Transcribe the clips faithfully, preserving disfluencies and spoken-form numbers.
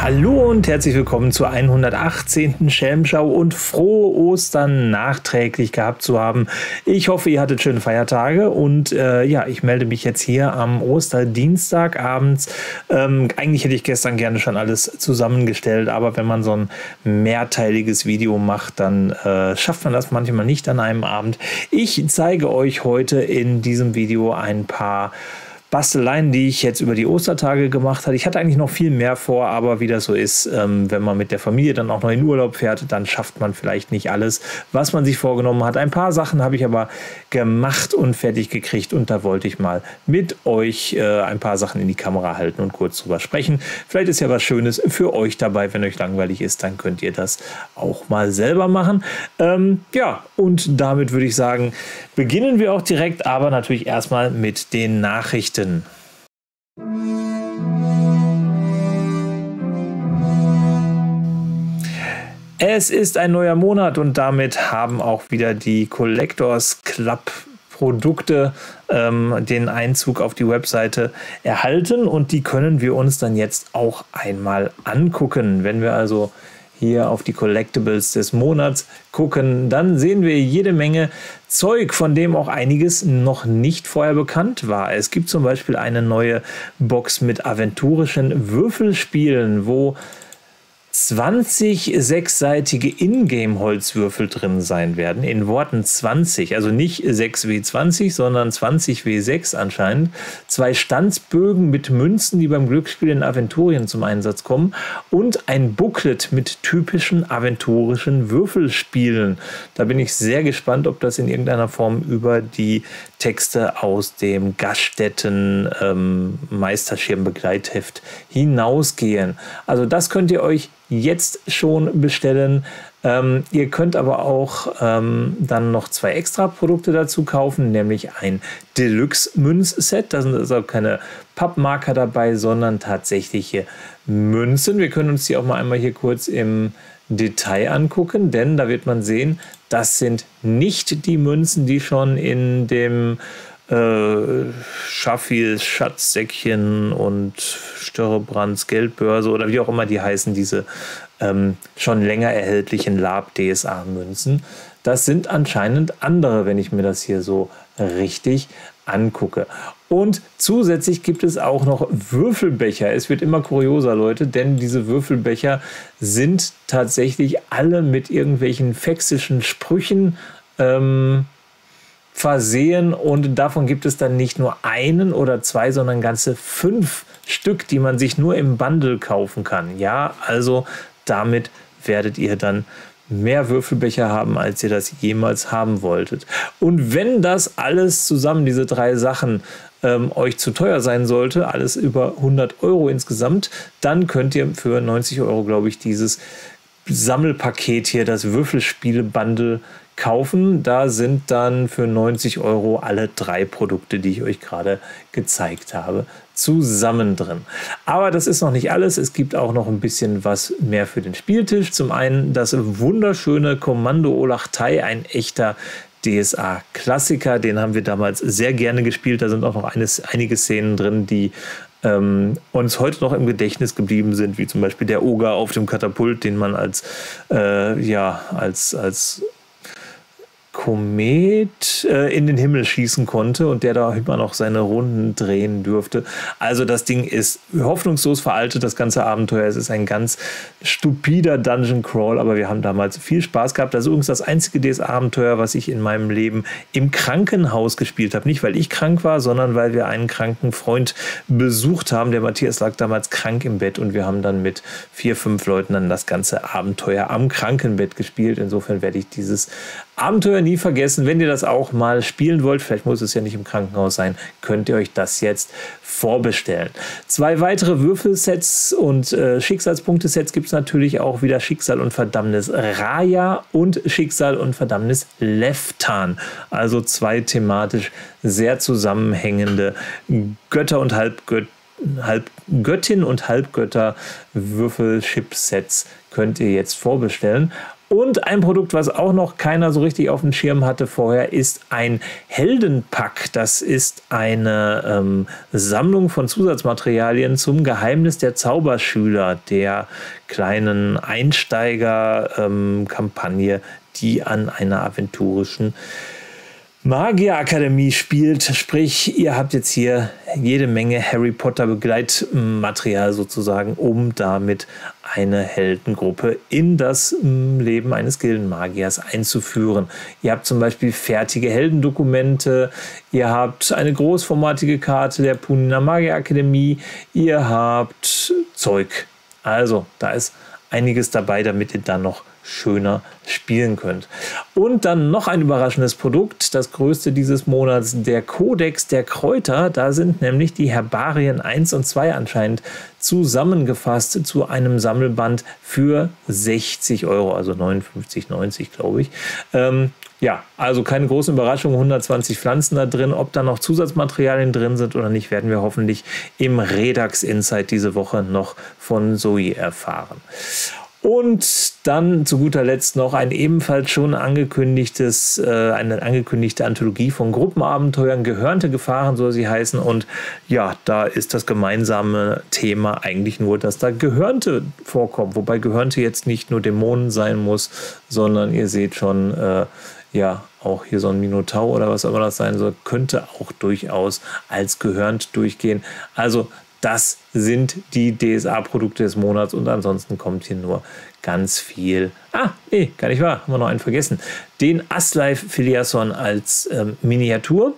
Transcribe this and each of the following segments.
Hallo und herzlich willkommen zur hundertachtzehnten Schelmschau und frohe Ostern nachträglich gehabt zu haben. Ich hoffe, ihr hattet schöne Feiertage und äh, ja, ich melde mich jetzt hier am Osterdienstag abends. Ähm, eigentlich hätte ich gestern gerne schon alles zusammengestellt, aber wenn man so ein mehrteiliges Video macht, dann äh, schafft man das manchmal nicht an einem Abend. Ich zeige euch heute in diesem Video ein paar Basteleien, die ich jetzt über die Ostertage gemacht habe. Ich hatte eigentlich noch viel mehr vor, aber wie das so ist, ähm, wenn man mit der Familie dann auch noch in Urlaub fährt, dann schafft man vielleicht nicht alles, was man sich vorgenommen hat. Ein paar Sachen habe ich aber gemacht und fertig gekriegt und da wollte ich mal mit euch äh, ein paar Sachen in die Kamera halten und kurz drüber sprechen. Vielleicht ist ja was Schönes für euch dabei. Wenn euch langweilig ist, dann könnt ihr das auch mal selber machen. Ähm, ja, und damit würde ich sagen, beginnen wir auch direkt, aber natürlich erstmal mit den Nachrichten. Es ist ein neuer Monat und damit haben auch wieder die Collectors Club Produkte ähm, den Einzug auf die Webseite erhalten und die können wir uns dann jetzt auch einmal angucken. Wenn wir also hier auf die Collectibles des Monats gucken, dann sehen wir jede Menge Zeug, von dem auch einiges noch nicht vorher bekannt war. Es gibt zum Beispiel eine neue Box mit aventurischen Würfelspielen, wo zwanzig sechsseitige Ingame-Holzwürfel drin sein werden. In Worten zwanzig, also nicht sechs W zwanzig, sondern zwanzig W sechs anscheinend. Zwei Stanzbögen mit Münzen, die beim Glücksspiel in Aventurien zum Einsatz kommen. Und ein Booklet mit typischen aventurischen Würfelspielen. Da bin ich sehr gespannt, ob das in irgendeiner Form über die Texte aus dem Gaststätten ähm, Meisterschirm-Begleitheft hinausgehen. Also das könnt ihr euch jetzt schon bestellen. Ähm, ihr könnt aber auch ähm, dann noch zwei extra Produkte dazu kaufen, nämlich ein Deluxe-Münz-Set. Da sind also keine Pappmarker dabei, sondern tatsächliche Münzen. Wir können uns die auch mal einmal hier kurz im Detail angucken, denn da wird man sehen, das sind nicht die Münzen, die schon in dem äh, Schaffis Schatzsäckchen und Störrebrands Geldbörse oder wie auch immer die heißen, diese ähm, schon länger erhältlichen Lab D S A Münzen. Das sind anscheinend andere, wenn ich mir das hier so richtig angucke. Und zusätzlich gibt es auch noch Würfelbecher. Es wird immer kurioser, Leute, denn diese Würfelbecher sind tatsächlich alle mit irgendwelchen sächsischen Sprüchen ähm, versehen und davon gibt es dann nicht nur einen oder zwei, sondern ganze fünf Stück, die man sich nur im Bundle kaufen kann. Ja, also damit werdet ihr dann mehr Würfelbecher haben, als ihr das jemals haben wolltet. Und wenn das alles zusammen, diese drei Sachen, ähm, euch zu teuer sein sollte, alles über hundert Euro insgesamt, dann könnt ihr für neunzig Euro, glaube ich, dieses Sammelpaket hier, das Würfelspiele-Bundle kaufen. Da sind dann für neunzig Euro alle drei Produkte, die ich euch gerade gezeigt habe, zusammen drin. Aber das ist noch nicht alles. Es gibt auch noch ein bisschen was mehr für den Spieltisch. Zum einen das wunderschöne Kommando Olachtai, ein echter D S A-Klassiker. Den haben wir damals sehr gerne gespielt. Da sind auch noch eines, einige Szenen drin, die ähm, uns heute noch im Gedächtnis geblieben sind, wie zum Beispiel der Oger auf dem Katapult, den man als, äh, ja, als, als Komet äh, in den Himmel schießen konnte und der da immer noch seine Runden drehen dürfte. Also das Ding ist hoffnungslos veraltet, das ganze Abenteuer. Es ist ein ganz stupider Dungeon Crawl, aber wir haben damals viel Spaß gehabt. Das ist übrigens das einzige D S A-Abenteuer, was ich in meinem Leben im Krankenhaus gespielt habe. Nicht, weil ich krank war, sondern weil wir einen kranken Freund besucht haben. Der Matthias lag damals krank im Bett und wir haben dann mit vier, fünf Leuten dann das ganze Abenteuer am Krankenbett gespielt. Insofern werde ich dieses Abenteuer nie vergessen. Wenn ihr das auch mal spielen wollt, vielleicht muss es ja nicht im Krankenhaus sein, könnt ihr euch das jetzt vorbestellen. Zwei weitere Würfelsets und äh, Schicksalspunktesets gibt es natürlich auch wieder. Schicksal und Verdammnis Raya und Schicksal und Verdammnis Leftan. Also zwei thematisch sehr zusammenhängende Götter und Halbgötter. Halb Göttin und Halbgötter Würfel-Chip-Sets könnt ihr jetzt vorbestellen. Und ein Produkt, was auch noch keiner so richtig auf dem Schirm hatte vorher, ist ein Heldenpack. Das ist eine ähm, Sammlung von Zusatzmaterialien zum Geheimnis der Zauberschüler, der kleinen Einsteiger-Kampagne, ähm, die an einer aventurischen Magierakademie spielt, sprich, ihr habt jetzt hier jede Menge Harry Potter Begleitmaterial sozusagen, um damit eine Heldengruppe in das Leben eines Gildenmagiers einzuführen. Ihr habt zum Beispiel fertige Heldendokumente, ihr habt eine großformatige Karte der Punina Magierakademie, ihr habt Zeug. Also, da ist einiges dabei, damit ihr dann noch schöner spielen könnt. Und dann noch ein überraschendes Produkt, das größte dieses Monats, der Kodex der Kräuter. Da sind nämlich die Herbarien eins und zwei anscheinend zusammengefasst zu einem Sammelband für sechzig Euro, also neunundfünfzig neunzig, glaube ich. Ähm, ja, also keine großen Überraschungen, hundertzwanzig Pflanzen da drin. Ob da noch Zusatzmaterialien drin sind oder nicht, werden wir hoffentlich im Redux Insight diese Woche noch von Zoe erfahren. Und dann zu guter Letzt noch ein ebenfalls schon angekündigtes, äh, eine angekündigte Anthologie von Gruppenabenteuern, Gehörnte Gefahren soll sie heißen. Und ja, da ist das gemeinsame Thema eigentlich nur, dass da Gehörnte vorkommen. Wobei Gehörnte jetzt nicht nur Dämonen sein muss, sondern ihr seht schon, äh, ja, auch hier so ein Minotaur oder was auch immer das sein soll, könnte auch durchaus als Gehörnt durchgehen. Also das sind die D S A-Produkte des Monats und ansonsten kommt hier nur ganz viel. Ah, nee, gar nicht wahr, haben wir noch einen vergessen. Den Aslife Filiason als ähm, Miniatur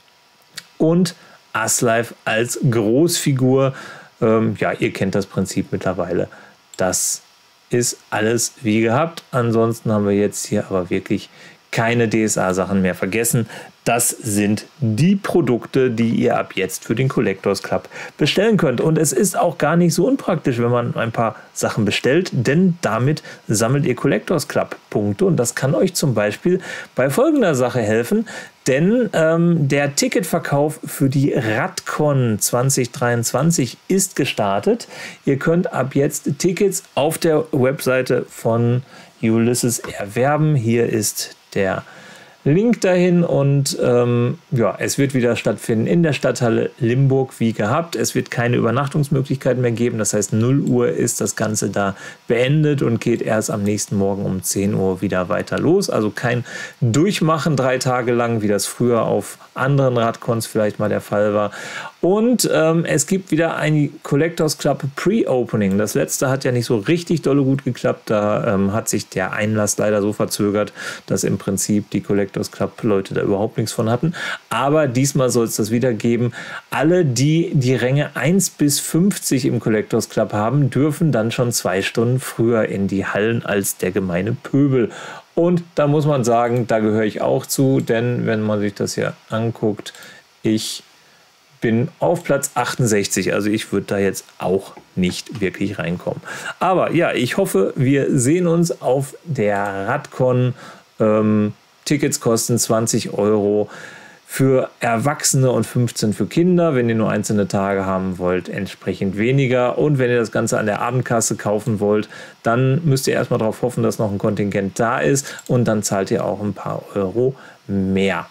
und Aslife als Großfigur. Ähm, ja, ihr kennt das Prinzip mittlerweile. Das ist alles wie gehabt. Ansonsten haben wir jetzt hier aber wirklich keine D S A-Sachen mehr vergessen. Das sind die Produkte, die ihr ab jetzt für den Collectors Club bestellen könnt. Und es ist auch gar nicht so unpraktisch, wenn man ein paar Sachen bestellt, denn damit sammelt ihr Collectors Club Punkte. Und das kann euch zum Beispiel bei folgender Sache helfen, denn ähm, der Ticketverkauf für die Radcon zwanzig dreiundzwanzig ist gestartet. Ihr könnt ab jetzt Tickets auf der Webseite von Ulysses erwerben. Hier ist der Link dahin und ähm, ja, es wird wieder stattfinden in der Stadthalle Limburg wie gehabt. Es wird keine Übernachtungsmöglichkeiten mehr geben. Das heißt, null Uhr ist das Ganze da beendet und geht erst am nächsten Morgen um zehn Uhr wieder weiter los. Also kein Durchmachen drei Tage lang, wie das früher auf anderen Radcons vielleicht mal der Fall war. Und ähm, es gibt wieder ein Collectors Club Pre-Opening. Das letzte hat ja nicht so richtig dolle gut geklappt. Da ähm, hat sich der Einlass leider so verzögert, dass im Prinzip die Collectors Club Leute da überhaupt nichts von hatten. Aber diesmal soll es das wieder geben. Alle, die die Ränge eins bis fünfzig im Collectors Club haben, dürfen dann schon zwei Stunden früher in die Hallen als der gemeine Pöbel. Und da muss man sagen, da gehöre ich auch zu, denn wenn man sich das hier anguckt, ich bin auf Platz achtundsechzig, also ich würde da jetzt auch nicht wirklich reinkommen. Aber ja, ich hoffe, wir sehen uns auf der Radcon. Ähm, Tickets kosten zwanzig Euro für Erwachsene und fünfzehn für Kinder. Wenn ihr nur einzelne Tage haben wollt, entsprechend weniger. Und wenn ihr das Ganze an der Abendkasse kaufen wollt, dann müsst ihr erstmal darauf hoffen, dass noch ein Kontingent da ist und dann zahlt ihr auch ein paar Euro mehr.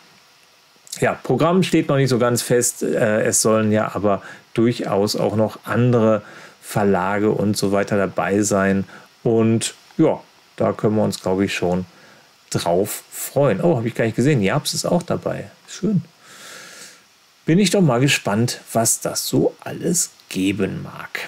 Ja, Programm steht noch nicht so ganz fest. Äh, es sollen ja aber durchaus auch noch andere Verlage und so weiter dabei sein. Und ja, da können wir uns, glaube ich, schon drauf freuen. Oh, habe ich gar nicht gesehen. Japs ist auch dabei. Schön. Bin ich doch mal gespannt, was das so alles geben mag.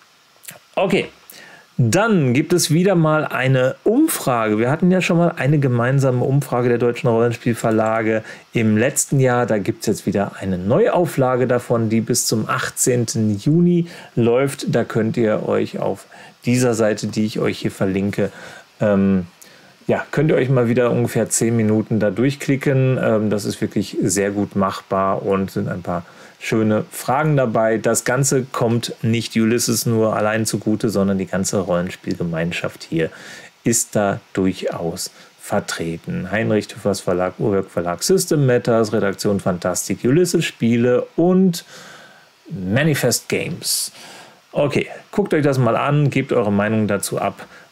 Okay. Dann gibt es wieder mal eine Umfrage. Wir hatten ja schon mal eine gemeinsame Umfrage der deutschen Rollenspielverlage im letzten Jahr. Da gibt es jetzt wieder eine Neuauflage davon, die bis zum achtzehnten Juni läuft. Da könnt ihr euch auf dieser Seite, die ich euch hier verlinke, ähm, ja, könnt ihr euch mal wieder ungefähr zehn Minuten da durchklicken. Ähm, das ist wirklich sehr gut machbar und sind ein paar schöne Fragen dabei. Das Ganze kommt nicht Ulysses nur allein zugute, sondern die ganze Rollenspielgemeinschaft hier ist da durchaus vertreten. Heinrich Tüffers Verlag, Uhrwerk Verlag, System Matters, Redaktion Fantastik, Ulysses Spiele und Manifest Games. Okay, guckt euch das mal an, gebt eure Meinung dazu ab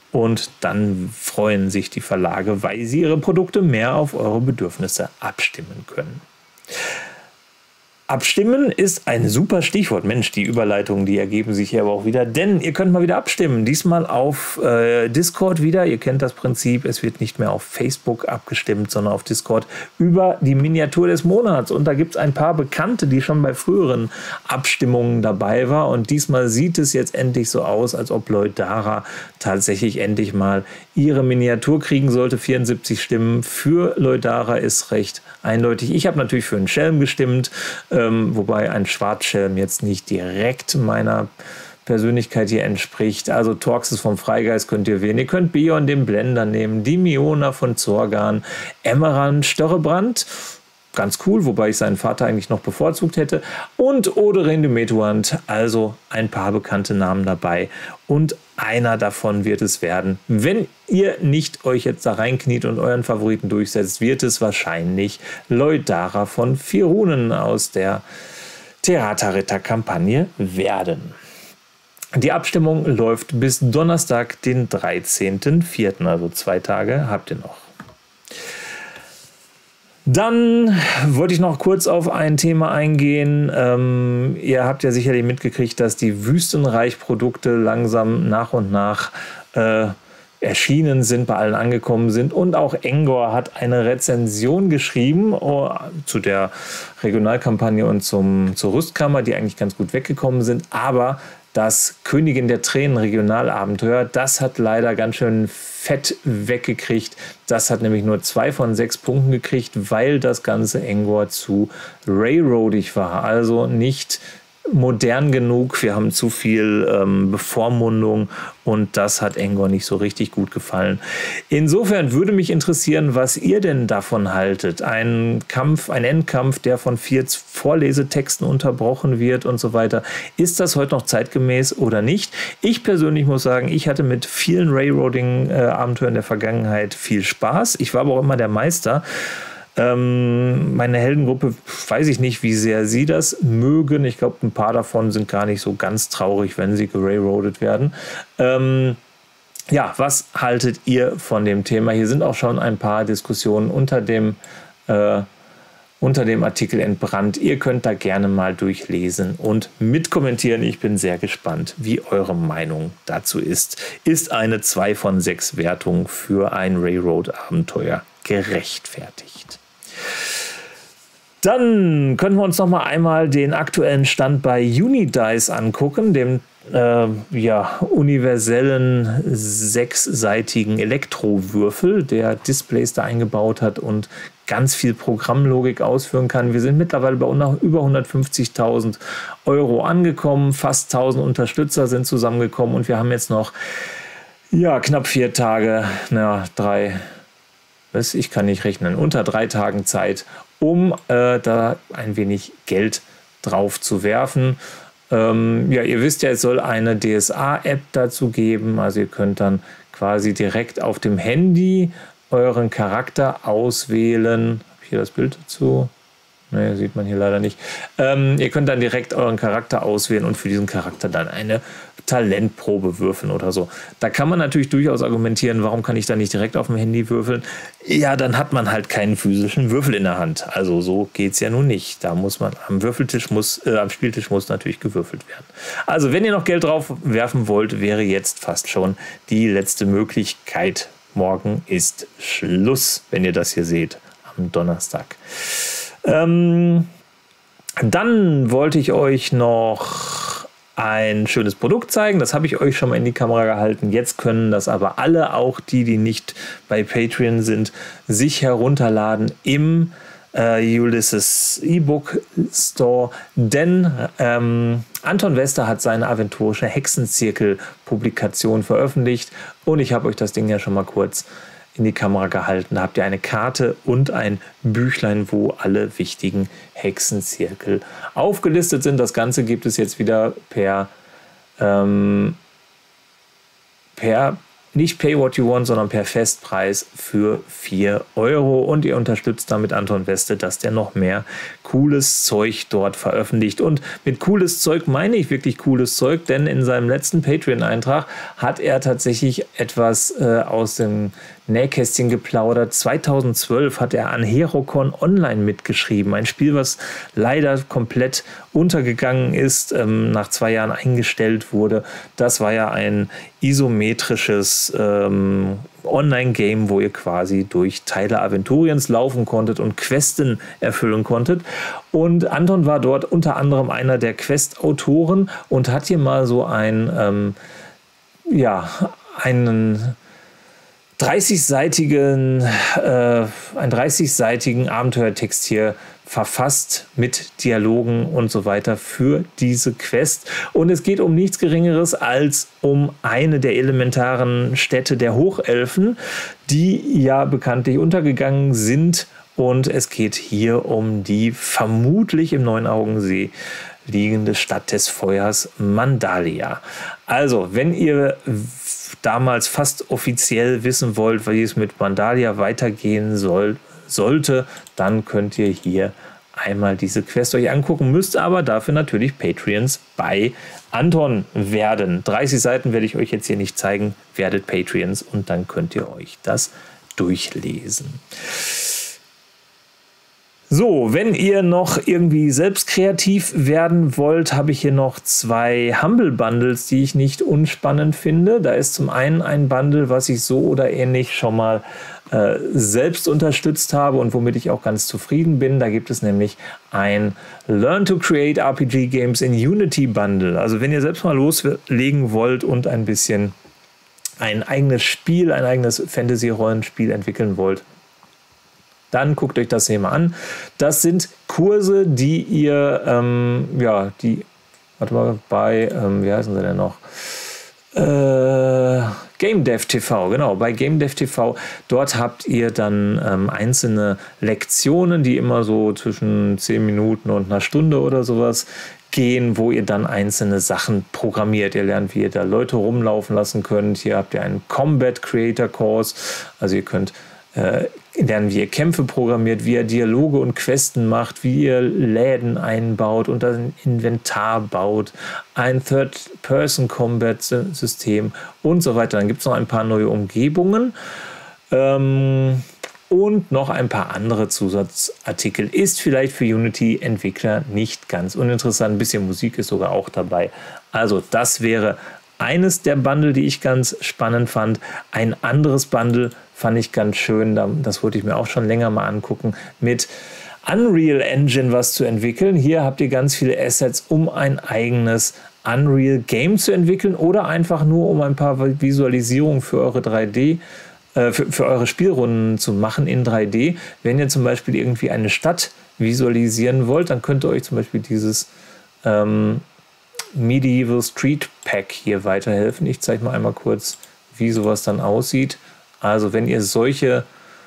und dann freuen sich die Verlage, weil sie ihre Produkte mehr auf eure Bedürfnisse abstimmen können. Abstimmen ist ein super Stichwort. Mensch, die Überleitungen, die ergeben sich hier aber auch wieder. Denn ihr könnt mal wieder abstimmen. Diesmal auf äh, Discord wieder. Ihr kennt das Prinzip. Es wird nicht mehr auf Facebook abgestimmt, sondern auf Discord über die Miniatur des Monats. Und da gibt es ein paar Bekannte, die schon bei früheren Abstimmungen dabei waren. Und diesmal sieht es jetzt endlich so aus, als ob Leudara tatsächlich endlich mal ihre Miniatur kriegen sollte. vierundsiebzig Stimmen für Leudara ist recht eindeutig. Ich habe natürlich für einen Schelm gestimmt. Ähm, wobei ein Schwarzschelm jetzt nicht direkt meiner Persönlichkeit hier entspricht. Also Torxes vom Freigeist könnt ihr wählen. Ihr könnt Bion den Blender nehmen, die Miona von Zorgan, Emmeran Störrebrand, ganz cool, wobei ich seinen Vater eigentlich noch bevorzugt hätte, und Oderin de Metuant, also ein paar bekannte Namen dabei. Und einer davon wird es werden. Wenn ihr nicht euch jetzt da reinkniet und euren Favoriten durchsetzt, wird es wahrscheinlich Leudara von Vier Runen aus der Theaterritter-Kampagne werden. Die Abstimmung läuft bis Donnerstag, den dreizehnten vierten, also zwei Tage habt ihr noch. Dann wollte ich noch kurz auf ein Thema eingehen. Ähm, ihr habt ja sicherlich mitgekriegt, dass die Wüstenreich-Produkte langsam nach und nach äh, erschienen sind, bei allen angekommen sind. Und auch Engor hat eine Rezension geschrieben oh, zu der Regionalkampagne und zum, zur Rüstkammer, die eigentlich ganz gut weggekommen sind. Aber das Königin der Tränen Regionalabenteuer, das hat leider ganz schön fett weggekriegt. Das hat nämlich nur zwei von sechs Punkten gekriegt, weil das ganze Engor zu railroadig war. Also nicht modern genug. Wir haben zu viel ähm, Bevormundung und das hat Engor nicht so richtig gut gefallen. Insofern würde mich interessieren, was ihr denn davon haltet. Ein Kampf, ein Endkampf, der von vier Vorlesetexten unterbrochen wird und so weiter. Ist das heute noch zeitgemäß oder nicht? Ich persönlich muss sagen, ich hatte mit vielen Railroading-Abenteuern der Vergangenheit viel Spaß. Ich war aber auch immer der Meister. Ähm, meine Heldengruppe, weiß ich nicht, wie sehr sie das mögen. Ich glaube, ein paar davon sind gar nicht so ganz traurig, wenn sie gerailroadet werden. Ähm, ja, was haltet ihr von dem Thema? Hier sind auch schon ein paar Diskussionen unter dem, äh, unter dem Artikel entbrannt. Ihr könnt da gerne mal durchlesen und mitkommentieren. Ich bin sehr gespannt, wie eure Meinung dazu ist. Ist eine zwei von sechs Wertung für ein Railroad-Abenteuer gerechtfertigt? Dann können wir uns noch mal einmal den aktuellen Stand bei Unidice angucken, dem äh, ja, universellen sechsseitigen Elektrowürfel, der Displays da eingebaut hat und ganz viel Programmlogik ausführen kann. Wir sind mittlerweile bei über hundertfünfzigtausend Euro angekommen, fast tausend Unterstützer sind zusammengekommen und wir haben jetzt noch ja, knapp vier Tage, na, drei ich kann nicht rechnen, unter drei Tagen Zeit, um äh, da ein wenig Geld drauf zu werfen. Ähm, ja, ihr wisst ja, es soll eine D S A-App dazu geben, also ihr könnt dann quasi direkt auf dem Handy euren Charakter auswählen. Habe ich hier das Bild dazu? Ne, sieht man hier leider nicht. Ähm, ihr könnt dann direkt euren Charakter auswählen und für diesen Charakter dann eine Talentprobe würfeln oder so. Da kann man natürlich durchaus argumentieren, warum kann ich da nicht direkt auf dem Handy würfeln? Ja, dann hat man halt keinen physischen Würfel in der Hand. Also so geht es ja nun nicht. Da muss man am Würfeltisch muss, äh, am Spieltisch muss natürlich gewürfelt werden. Also wenn ihr noch Geld drauf werfen wollt, wäre jetzt fast schon die letzte Möglichkeit. Morgen ist Schluss, wenn ihr das hier seht, am Donnerstag. Ähm, dann wollte ich euch noch ein schönes Produkt zeigen. Das habe ich euch schon mal in die Kamera gehalten. Jetzt können das aber alle, auch die, die nicht bei Patreon sind, sich herunterladen im äh, Ulysses E-Book Store. Denn ähm, Anton Wester hat seine aventurische Hexenzirkel-Publikation veröffentlicht. Und ich habe euch das Ding ja schon mal kurz in die Kamera gehalten. Da habt ihr eine Karte und ein Büchlein, wo alle wichtigen Hexenzirkel aufgelistet sind. Das Ganze gibt es jetzt wieder per, ähm, per nicht Pay What You Want, sondern per Festpreis für vier Euro. Und ihr unterstützt damit Anton Weste, dass der noch mehr cooles Zeug dort veröffentlicht. Und mit cooles Zeug meine ich wirklich cooles Zeug, denn in seinem letzten Patreon-Eintrag hat er tatsächlich etwas äh, aus dem Nähkästchen geplaudert. zweitausendzwölf hat er an Herocon Online mitgeschrieben. Ein Spiel, was leider komplett untergegangen ist, ähm, nach zwei Jahren eingestellt wurde. Das war ja ein isometrisches ähm, Online-Game, wo ihr quasi durch Teile Aventuriens laufen konntet und Questen erfüllen konntet. Und Anton war dort unter anderem einer der Quest-Autoren und hat hier mal so ein, ähm, ja, einen dreißigseitigen, äh, einen dreißigseitigen Abenteuertext hier verfasst mit Dialogen und so weiter für diese Quest. Und es geht um nichts Geringeres als um eine der elementaren Städte der Hochelfen, die ja bekanntlich untergegangen sind. Und es geht hier um die vermutlich im Neunaugensee liegende Stadt des Feuers Mandalia. Also, wenn ihr damals fast offiziell wissen wollt, wie es mit Mandalia weitergehen soll, sollte, dann könnt ihr hier einmal diese Quest euch angucken, müsst aber dafür natürlich Patreons bei Anton werden. dreißig Seiten werde ich euch jetzt hier nicht zeigen, werdet Patreons und dann könnt ihr euch das durchlesen. So, wenn ihr noch irgendwie selbst kreativ werden wollt, habe ich hier noch zwei Humble Bundles, die ich nicht unspannend finde. Da ist zum einen ein Bundle, was ich so oder ähnlich schon mal äh, selbst unterstützt habe und womit ich auch ganz zufrieden bin. Da gibt es nämlich ein Learn to Create R P G Games in Unity Bundle. Also wenn ihr selbst mal loslegen wollt und ein bisschen ein eigenes Spiel, ein eigenes Fantasy-Rollenspiel entwickeln wollt, dann guckt euch das hier mal an. Das sind Kurse, die ihr, ähm, ja, die, warte mal, bei, ähm, wie heißen sie denn noch? Äh, Game Dev T V, genau, bei Game Dev T V. Dort habt ihr dann ähm, einzelne Lektionen, die immer so zwischen zehn Minuten und einer Stunde oder sowas gehen, wo ihr dann einzelne Sachen programmiert. Ihr lernt, wie ihr da Leute rumlaufen lassen könnt. Hier habt ihr einen Combat Creator Course, also ihr könnt äh, lernen, wie ihr Kämpfe programmiert, wie ihr Dialoge und Questen macht, wie ihr Läden einbaut und ein Inventar baut, ein Third-Person-Combat-System und so weiter. Dann gibt es noch ein paar neue Umgebungen ähm, und noch ein paar andere Zusatzartikel. Ist vielleicht für Unity-Entwickler nicht ganz uninteressant. Ein bisschen Musik ist sogar auch dabei. Also das wäre eines der Bundle, die ich ganz spannend fand. Ein anderes Bundle fand ich ganz schön, das wollte ich mir auch schon länger mal angucken, mit Unreal Engine was zu entwickeln. Hier habt ihr ganz viele Assets, um ein eigenes Unreal Game zu entwickeln oder einfach nur, um ein paar Visualisierungen für eure drei D, äh, für, für eure Spielrunden zu machen in drei D. Wenn ihr zum Beispiel irgendwie eine Stadt visualisieren wollt, dann könnt ihr euch zum Beispiel dieses ähm, Medieval Street Pack hier weiterhelfen. Ich zeige mal einmal kurz, wie sowas dann aussieht. Also wenn ihr solche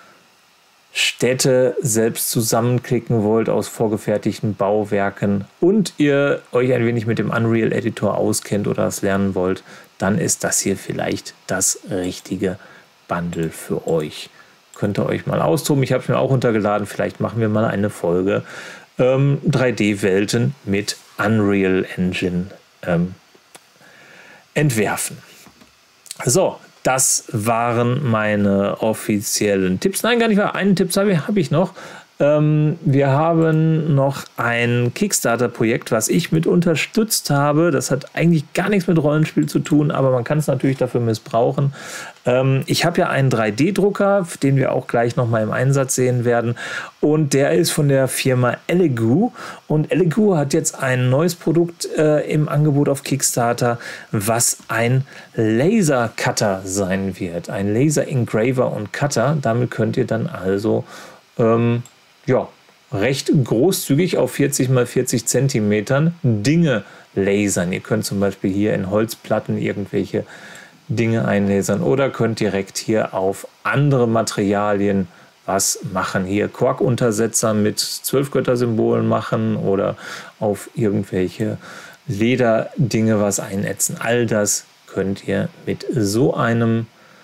Städte selbst zusammenklicken wollt aus vorgefertigten Bauwerken und ihr euch ein wenig mit dem Unreal Editor auskennt oder das lernen wollt, dann ist das hier vielleicht das richtige Bundle für euch. Könnt ihr euch mal austoben. Ich habe es mir auch runtergeladen. Vielleicht machen wir mal eine Folge ähm, drei D-Welten mit Unreal Engine ähm, entwerfen. So, das waren meine offiziellen Tipps. Nein, gar nicht wahr. Einen Tipp habe ich, hab ich noch. Ähm, wir haben noch ein Kickstarter-Projekt, was ich mit unterstützt habe. Das hat eigentlich gar nichts mit Rollenspiel zu tun, aber man kann es natürlich dafür missbrauchen. Ähm, ich habe ja einen drei D-Drucker, den wir auch gleich noch mal im Einsatz sehen werden. Und der ist von der Firma Elegoo. Und Elegoo hat jetzt ein neues Produkt äh, im Angebot auf Kickstarter, was ein Laser-Cutter sein wird. Ein Laser-Engraver und Cutter. Damit könnt ihr dann also ähm, ja, recht großzügig auf vierzig mal vierzig Zentimetern Dinge lasern. Ihr könnt zum Beispiel hier in Holzplatten irgendwelche Dinge einlasern oder könnt direkt hier auf andere Materialien was machen. Hier Quark-Untersetzer mit Zwölfgötter-Symbolen machen oder auf irgendwelche Lederdinge was einätzen. All das könnt ihr mit so einem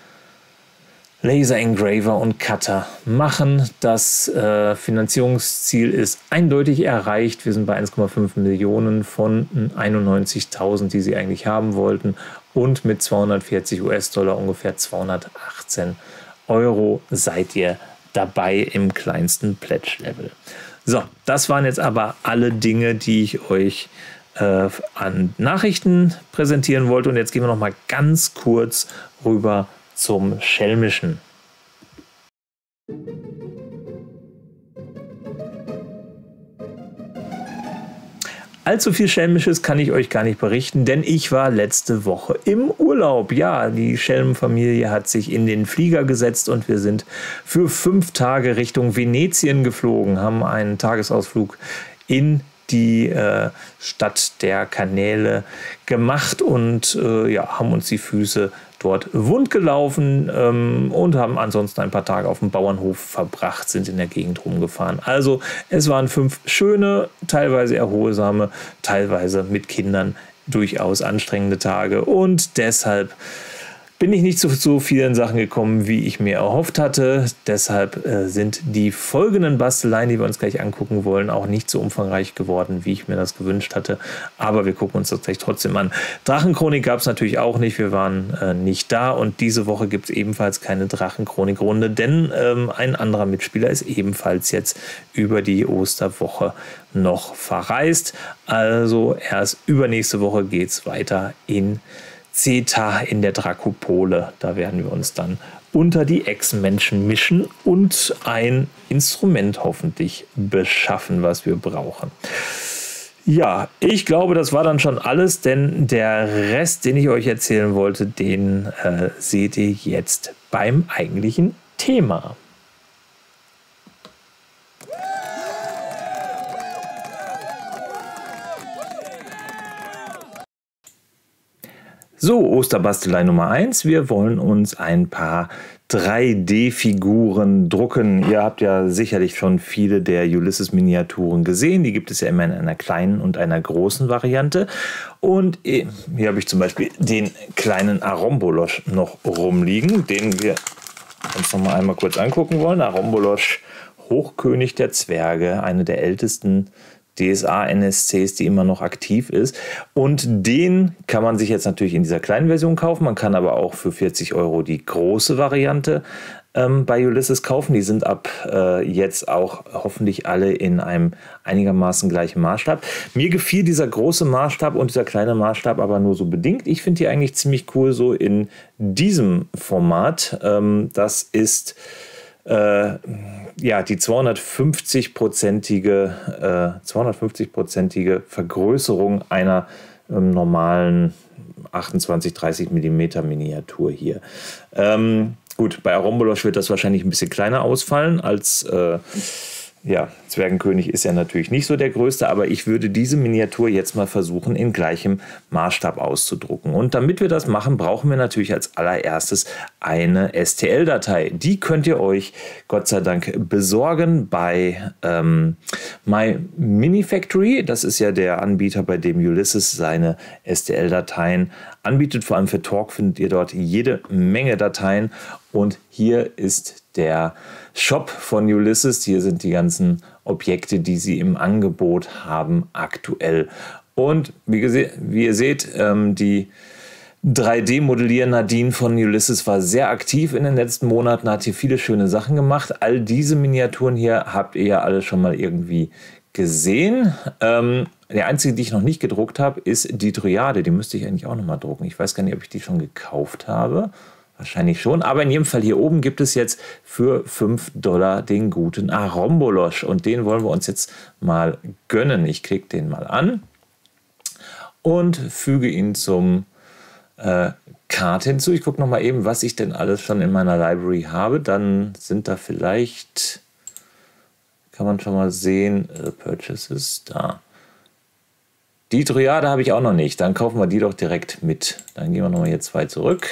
Laser Engraver und Cutter machen. Das äh, Finanzierungsziel ist eindeutig erreicht. Wir sind bei eins Komma fünf Millionen von einundneunzigtausend, die sie eigentlich haben wollten. Und mit zweihundertvierzig US-Dollar, ungefähr zweihundertachtzehn Euro, seid ihr dabei im kleinsten Pledge-Level. So, das waren jetzt aber alle Dinge, die ich euch äh, an Nachrichten präsentieren wollte. Und jetzt gehen wir noch mal ganz kurz rüber zum Schelmischen. Allzu viel Schelmisches kann ich euch gar nicht berichten, denn ich war letzte Woche im Urlaub. Ja, die Schelmenfamilie hat sich in den Flieger gesetzt und wir sind für fünf Tage Richtung Venetien geflogen, haben einen Tagesausflug in die äh, Stadt der Kanäle gemacht und äh, ja, haben uns die Füße dort wund gelaufen ähm, und haben ansonsten ein paar Tage auf dem Bauernhof verbracht, sind in der Gegend rumgefahren. Also es waren fünf schöne, teilweise erholsame, teilweise mit Kindern durchaus anstrengende Tage und deshalb bin ich nicht zu so vielen Sachen gekommen, wie ich mir erhofft hatte. Deshalb äh, sind die folgenden Basteleien, die wir uns gleich angucken wollen, auch nicht so umfangreich geworden, wie ich mir das gewünscht hatte. Aber wir gucken uns das gleich trotzdem an. Drachenchronik gab es natürlich auch nicht. Wir waren äh, nicht da. Und diese Woche gibt es ebenfalls keine Drachenchronik-Runde, denn ähm, ein anderer Mitspieler ist ebenfalls jetzt über die Osterwoche noch verreist. Also erst übernächste Woche geht es weiter in Zeta in der Drakopole. Da werden wir uns dann unter die Ex-Menschen mischen und ein Instrument hoffentlich beschaffen, was wir brauchen. Ja, ich glaube, das war dann schon alles, denn der Rest, den ich euch erzählen wollte, den äh, seht ihr jetzt beim eigentlichen Thema. So, Osterbastelei Nummer eins. Wir wollen uns ein paar drei D-Figuren drucken. Ihr habt ja sicherlich schon viele der Ulysses-Miniaturen gesehen. Die gibt es ja immer in einer kleinen und einer großen Variante. Und hier habe ich zum Beispiel den kleinen Arombolosch noch rumliegen, den wir uns noch mal einmal kurz angucken wollen. Arombolosch, Hochkönig der Zwerge, eine der ältesten D S A-N S Cs, die immer noch aktiv ist. Und den kann man sich jetzt natürlich in dieser kleinen Version kaufen. Man kann aber auch für vierzig Euro die große Variante ähm, bei Ulysses kaufen. Die sind ab äh, jetzt auch hoffentlich alle in einem einigermaßen gleichen Maßstab. Mir gefiel dieser große Maßstab und dieser kleine Maßstab aber nur so bedingt. Ich finde die eigentlich ziemlich cool so in diesem Format. Ähm, das ist Äh, ja, die zweihundertfünfzig-prozentige äh, zweihundertfünfzig-prozentige Vergrößerung einer ähm, normalen achtundzwanzig dreißig Millimeter Miniatur hier. Ähm, gut, bei Arombolosch wird das wahrscheinlich ein bisschen kleiner ausfallen als äh, ja, Zwergenkönig ist ja natürlich nicht so der größte, aber ich würde diese Miniatur jetzt mal versuchen, in gleichem Maßstab auszudrucken. Und damit wir das machen, brauchen wir natürlich als allererstes eine S T L-Datei. Die könnt ihr euch Gott sei Dank besorgen bei ähm, My Mini Factory. Das ist ja der Anbieter, bei dem Ulysses seine S T L-Dateien anbietet. Vor allem für Talk findet ihr dort jede Menge Dateien. Und hier ist der Shop von Ulysses. Hier sind die ganzen Objekte, die sie im Angebot haben aktuell. Und wie, wie ihr seht, ähm, die drei D-Modellier Nadine von Ulysses war sehr aktiv in den letzten Monaten, hat hier viele schöne Sachen gemacht. All diese Miniaturen hier habt ihr ja alle schon mal irgendwie gesehen. Ähm, der einzige, die ich noch nicht gedruckt habe, ist die Dryade. Die müsste ich eigentlich auch noch mal drucken. Ich weiß gar nicht, ob ich die schon gekauft habe. Wahrscheinlich schon, aber in jedem Fall hier oben gibt es jetzt für fünf Dollar den guten Arombolosch und den wollen wir uns jetzt mal gönnen. Ich klicke den mal an und füge ihn zum äh, Card hinzu. Ich gucke noch mal eben, was ich denn alles schon in meiner Library habe. Dann sind da vielleicht, kann man schon mal sehen, äh, Purchases, da. Die Dryade habe ich auch noch nicht, dann kaufen wir die doch direkt mit. Dann gehen wir noch mal hier zwei zurück.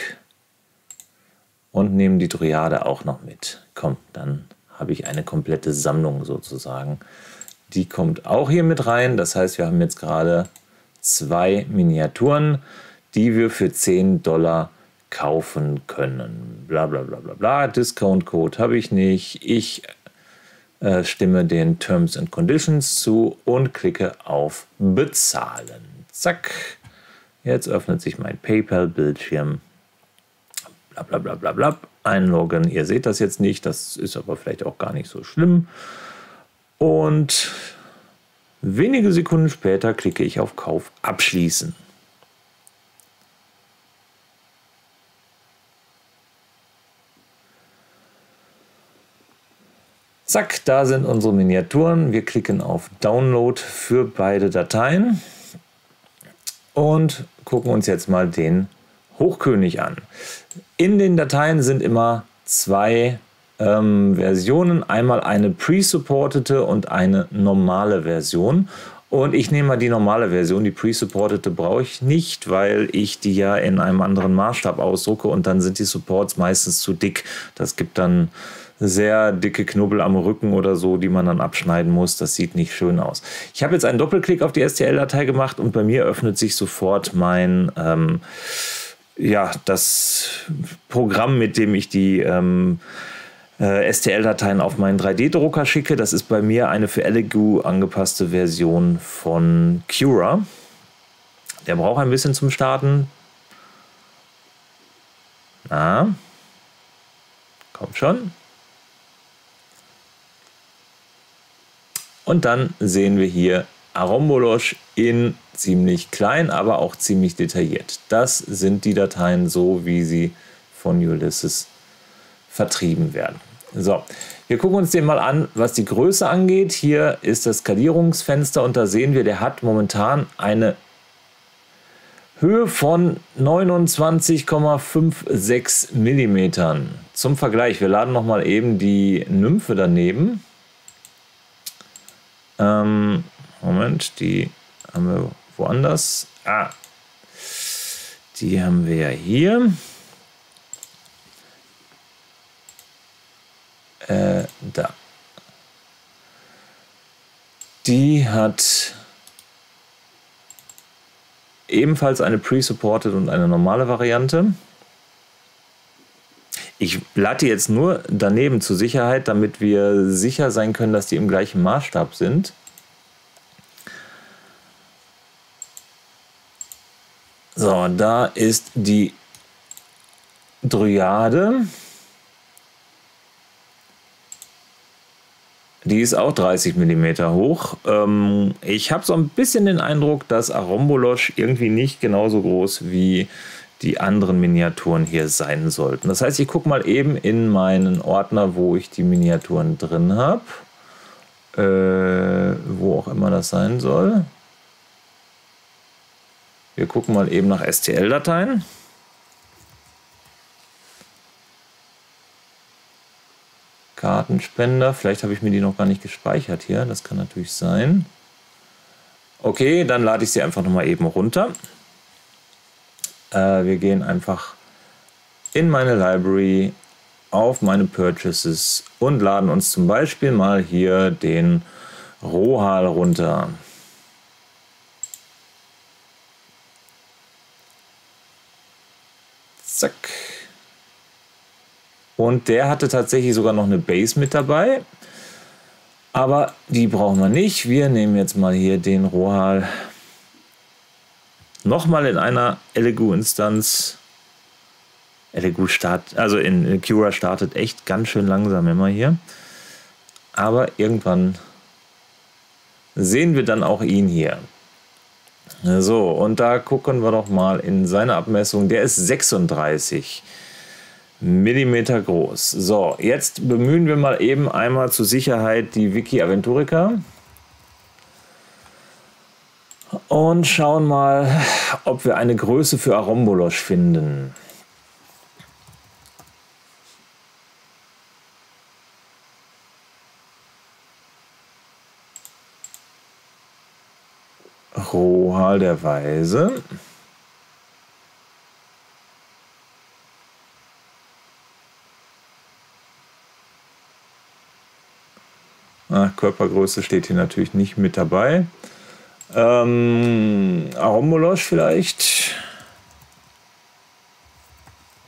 Und nehmen die Dryade auch noch mit. Komm, dann habe ich eine komplette Sammlung sozusagen. Die kommt auch hier mit rein. Das heißt, wir haben jetzt gerade zwei Miniaturen, die wir für zehn Dollar kaufen können. Bla bla bla bla bla. Discount-Code habe ich nicht. Ich äh, stimme den Terms and Conditions zu und klicke auf Bezahlen. Zack. Jetzt öffnet sich mein PayPal-Bildschirm. Bla bla bla bla bla. Einloggen. Ihr seht das jetzt nicht. Das ist aber vielleicht auch gar nicht so schlimm. Und wenige Sekunden später klicke ich auf Kauf abschließen. Zack, da sind unsere Miniaturen. Wir klicken auf Download für beide Dateien und gucken uns jetzt mal den Hochkönig an. In den Dateien sind immer zwei ähm, Versionen. Einmal eine pre-supportete und eine normale Version. Und ich nehme mal die normale Version. Die pre-supportete brauche ich nicht, weil ich die ja in einem anderen Maßstab ausdrucke und dann sind die Supports meistens zu dick. Das gibt dann sehr dicke Knubbel am Rücken oder so, die man dann abschneiden muss. Das sieht nicht schön aus. Ich habe jetzt einen Doppelklick auf die S T L-Datei gemacht und bei mir öffnet sich sofort mein, ähm, ja, das Programm, mit dem ich die ähm, äh, S T L-Dateien auf meinen drei D Drucker schicke. Das ist bei mir eine für Elegoo angepasste Version von Cura. Der braucht ein bisschen zum Starten. Na, kommt schon. Und dann sehen wir hier Arombolosch in ziemlich klein, aber auch ziemlich detailliert. Das sind die Dateien so, wie sie von Ulysses vertrieben werden. So, wir gucken uns den mal an, was die Größe angeht. Hier ist das Skalierungsfenster und da sehen wir, der hat momentan eine Höhe von neunundzwanzig Komma sechsundfünfzig Millimetern. Zum Vergleich, wir laden noch mal eben die Nymphe daneben. Ähm, Moment, die haben wir woanders. Ah, die haben wir ja hier. Äh, da. Die hat ebenfalls eine pre-supported und eine normale Variante. Ich lade die jetzt nur daneben zur Sicherheit, damit wir sicher sein können, dass die im gleichen Maßstab sind. So, da ist die Dryade. Die ist auch dreißig Millimeter hoch. Ähm, ich habe so ein bisschen den Eindruck, dass Arombolosch irgendwie nicht genauso groß wie die anderen Miniaturen hier sein sollten. Das heißt, ich gucke mal eben in meinen Ordner, wo ich die Miniaturen drin habe. Äh, wo auch immer das sein soll. Wir gucken mal eben nach S T L-Dateien. Kartenspender, vielleicht habe ich mir die noch gar nicht gespeichert hier, das kann natürlich sein. Okay, dann lade ich sie einfach noch mal eben runter. Äh, wir gehen einfach in meine Library, auf meine Purchases und laden uns zum Beispiel mal hier den Rohal runter. Zack. Und der hatte tatsächlich sogar noch eine Base mit dabei. Aber die brauchen wir nicht. Wir nehmen jetzt mal hier den Rohal nochmal in einer Elegoo-Instanz. Elegoo start, also in, in Cura startet echt ganz schön langsam immer hier. Aber irgendwann sehen wir dann auch ihn hier. So, und da gucken wir doch mal in seine Abmessung. Der ist sechsunddreißig Millimeter groß. So, jetzt bemühen wir mal eben einmal zur Sicherheit die Wiki Aventurica und schauen mal, ob wir eine Größe für Arombolosch finden. Rohal der Weise. Ah, Körpergröße steht hier natürlich nicht mit dabei. Ähm, Arombolosch vielleicht.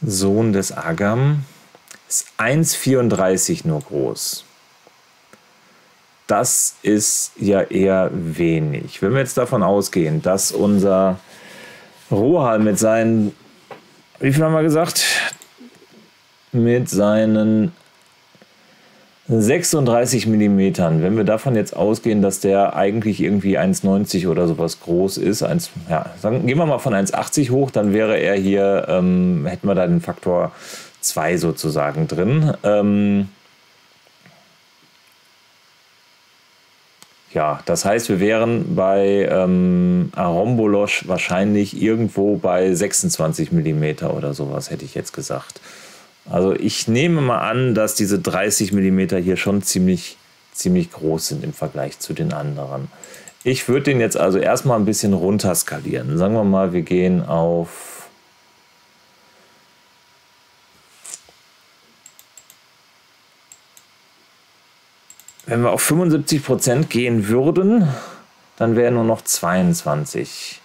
Sohn des Agam, ist eins Komma vierunddreißig nur groß. Das ist ja eher wenig. Wenn wir jetzt davon ausgehen, dass unser Rohal mit seinen, wie viel haben wir gesagt? Mit seinen sechsunddreißig Millimetern, wenn wir davon jetzt ausgehen, dass der eigentlich irgendwie eins Komma neunzig oder sowas groß ist, eins, ja, sagen, gehen wir mal von eins Komma achtzig hoch, dann wäre er hier, ähm, hätten wir da den Faktor zwei sozusagen drin. Ähm, ja, das heißt, wir wären bei ähm, Arombolosch wahrscheinlich irgendwo bei sechsundzwanzig Millimeter oder sowas, hätte ich jetzt gesagt. Also ich nehme mal an, dass diese dreißig Millimeter hier schon ziemlich, ziemlich groß sind im Vergleich zu den anderen. Ich würde den jetzt also erstmal ein bisschen runter skalieren. Sagen wir mal, wir gehen auf wenn wir auf fünfundsiebzig Prozent gehen würden, dann wäre nur noch zweiundzwanzig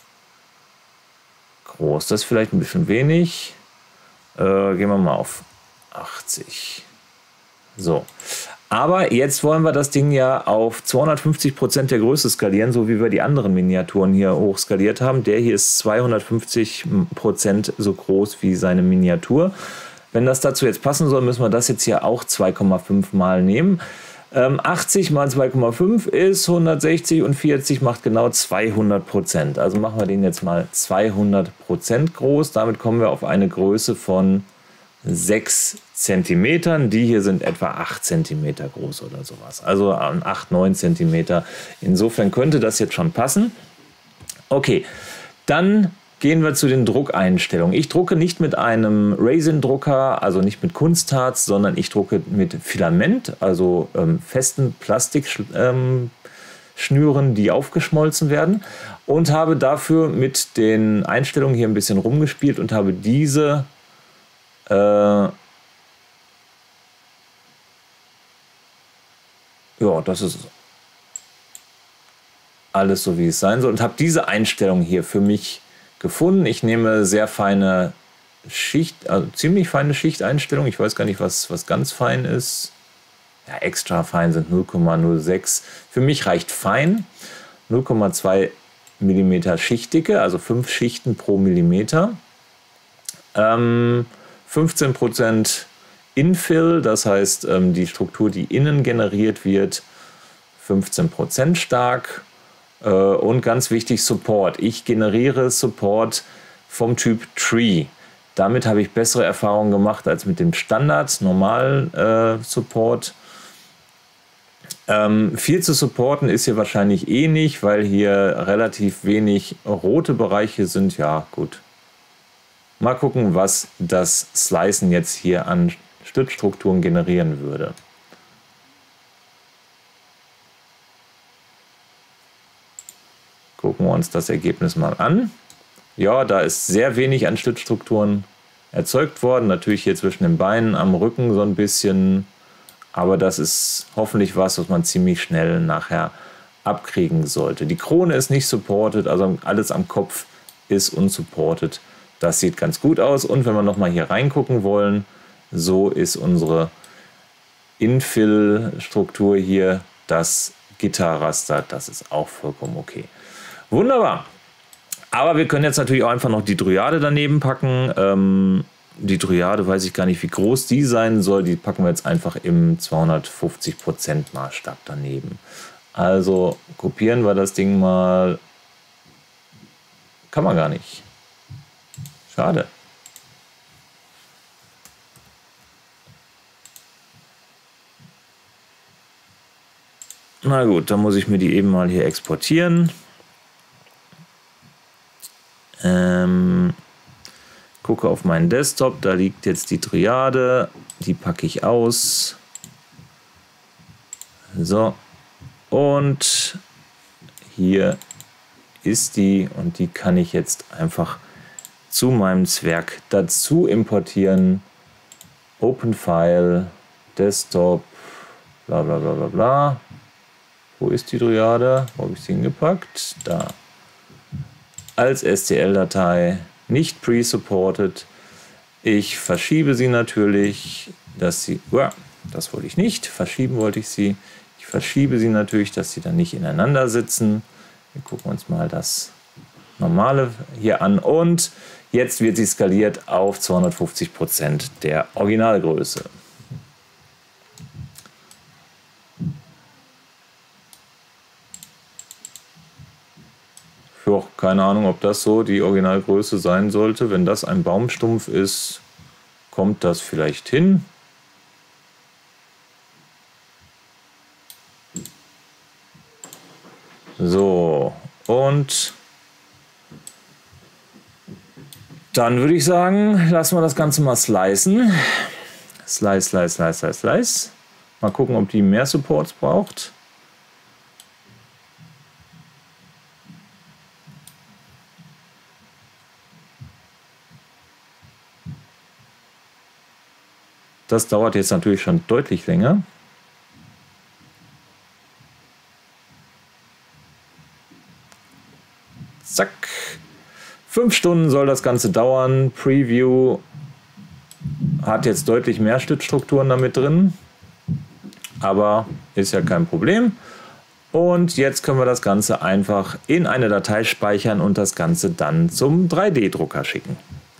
groß. Das ist vielleicht ein bisschen wenig. Äh, gehen wir mal auf achtzig. So. Aber jetzt wollen wir das Ding ja auf zweihundertfünfzig Prozent der Größe skalieren, so wie wir die anderen Miniaturen hier hoch skaliert haben. Der hier ist zweihundertfünfzig Prozent so groß wie seine Miniatur. Wenn das dazu jetzt passen soll, müssen wir das jetzt hier auch zwei Komma fünf mal nehmen. Ähm, achtzig mal zwei Komma fünf ist hundertsechzig und vierzig macht genau zweihundert Prozent. Also machen wir den jetzt mal zweihundert Prozent groß. Damit kommen wir auf eine Größe von sechs Zentimetern. Die hier sind etwa acht Zentimeter groß oder sowas. Also acht, neun Zentimeter. Insofern könnte das jetzt schon passen. Okay, dann gehen wir zu den Druckeinstellungen. Ich drucke nicht mit einem Resin-Drucker, also nicht mit Kunstharz, sondern ich drucke mit Filament, also ähm, festen Plastikschnüren, ähm, die aufgeschmolzen werden. Und habe dafür mit den Einstellungen hier ein bisschen rumgespielt und habe diese äh, ja, das ist alles so, wie es sein soll. Und habe diese Einstellung hier für mich gefunden. Ich nehme sehr feine Schicht, also ziemlich feine Schichteinstellung. Ich weiß gar nicht, was, was ganz fein ist. Ja, extra fein sind null Komma null sechs. Für mich reicht fein. null Komma zwei Millimeter Schichtdicke, also fünf Schichten pro Millimeter. Ähm, fünfzehn Prozent Infill, das heißt ähm, die Struktur, die innen generiert wird, fünfzehn Prozent stark. Und ganz wichtig, Support. Ich generiere Support vom Typ Tree. Damit habe ich bessere Erfahrungen gemacht als mit dem Standard normalen äh, Support. Ähm, viel zu supporten ist hier wahrscheinlich eh nicht, weil hier relativ wenig rote Bereiche sind. Ja, gut. Mal gucken, was das Slicen jetzt hier an Stützstrukturen generieren würde. Gucken wir uns das Ergebnis mal an. Ja, da ist sehr wenig an Stützstrukturen erzeugt worden. Natürlich hier zwischen den Beinen, am Rücken so ein bisschen. Aber das ist hoffentlich was, was man ziemlich schnell nachher abkriegen sollte. Die Krone ist nicht supported, also alles am Kopf ist unsupported. Das sieht ganz gut aus. Und wenn wir nochmal hier reingucken wollen, so ist unsere Infill-Struktur hier, das Gitterraster, das ist auch vollkommen okay. Wunderbar. Aber wir können jetzt natürlich auch einfach noch die Dryade daneben packen. Ähm, die Dryade weiß ich gar nicht, wie groß die sein soll. Die packen wir jetzt einfach im zweihundertfünfzig Prozent Maßstab daneben. Also kopieren wir das Ding mal. Kann man gar nicht. Schade. Na gut, dann muss ich mir die eben mal hier exportieren. Ähm, gucke auf meinen Desktop, da liegt jetzt die Dryade, die packe ich aus. So, und hier ist die und die kann ich jetzt einfach zu meinem Zwerg dazu importieren. Open File, Desktop, bla bla bla bla bla. Wo ist die Dryade? Wo habe ich sie hingepackt? Da. Als S T L-Datei, nicht pre-supported. Ich verschiebe sie natürlich, dass sie, uah, das wollte ich nicht, verschieben wollte ich sie. Ich verschiebe sie natürlich, dass sie dann nicht ineinander sitzen. Wir gucken uns mal das normale hier an und jetzt wird sie skaliert auf zweihundertfünfzig Prozent der Originalgröße. Ja, keine Ahnung, ob das so die Originalgröße sein sollte. Wenn das ein Baumstumpf ist, kommt das vielleicht hin. So, und dann würde ich sagen, lassen wir das Ganze mal slicen. Slice, slice, slice, slice, slice. Mal gucken, ob die mehr Supports braucht. Das dauert jetzt natürlich schon deutlich länger. Zack. Fünf Stunden soll das Ganze dauern. Preview hat jetzt deutlich mehr Stützstrukturen damit drin. Aber ist ja kein Problem. Und jetzt können wir das Ganze einfach in eine Datei speichern und das Ganze dann zum drei D Drucker schicken.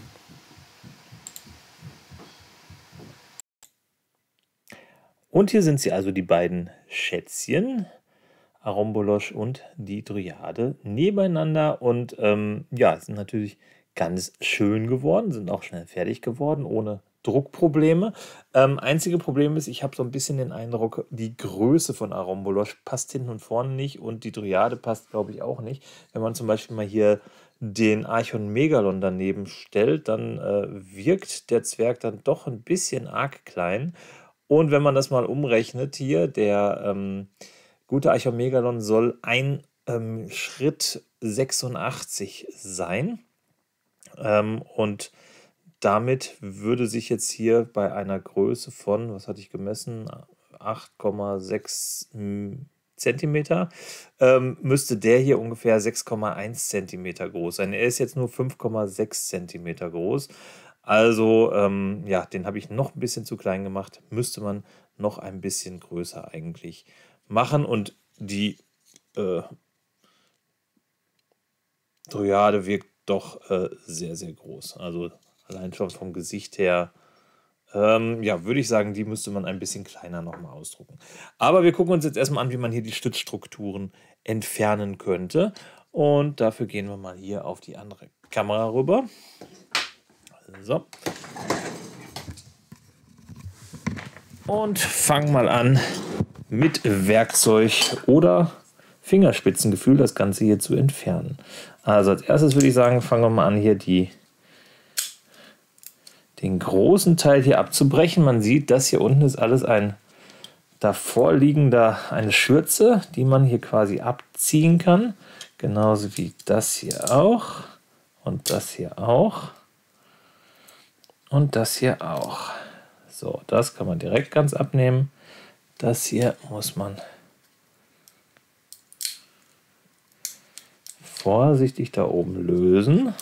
Und hier sind sie also, die beiden Schätzchen, Arombolosch und die Dryade, nebeneinander. Und ähm, ja, sind natürlich ganz schön geworden, sind auch schnell fertig geworden, ohne Druckprobleme. Ähm, einzige Problem ist, ich habe so ein bisschen den Eindruck, die Größe von Arombolosch passt hinten und vorne nicht und die Dryade passt, glaube ich, auch nicht. Wenn man zum Beispiel mal hier den Archon Megalon daneben stellt, dann äh, wirkt der Zwerg dann doch ein bisschen arg klein. Und wenn man das mal umrechnet hier, der ähm, gute Archon Megalon soll ein ähm, Schritt sechsundachtzig sein. Ähm, und damit würde sich jetzt hier bei einer Größe von, was hatte ich gemessen, acht Komma sechs Zentimeter, ähm, müsste der hier ungefähr sechs Komma eins Zentimeter groß sein. Er ist jetzt nur fünf Komma sechs Zentimeter groß. Also, ähm, ja, den habe ich noch ein bisschen zu klein gemacht. Müsste man noch ein bisschen größer eigentlich machen. Und die äh, Dryade wirkt doch äh, sehr, sehr groß. Also allein schon vom Gesicht her, ähm, ja, würde ich sagen, die müsste man ein bisschen kleiner nochmal ausdrucken. Aber wir gucken uns jetzt erstmal an, wie man hier die Stützstrukturen entfernen könnte. Und dafür gehen wir mal hier auf die andere Kamera rüber. So. Und fangen mal an mit Werkzeug oder Fingerspitzengefühl das Ganze hier zu entfernen. Also als erstes würde ich sagen, fangen wir mal an, hier die, den großen Teil hier abzubrechen. Man sieht, das hier unten ist alles ein davor liegender, eine Schürze, die man hier quasi abziehen kann. Genauso wie das hier auch und das hier auch und das hier auch. So, das kann man direkt ganz abnehmen. Das hier muss man vorsichtig da oben lösen.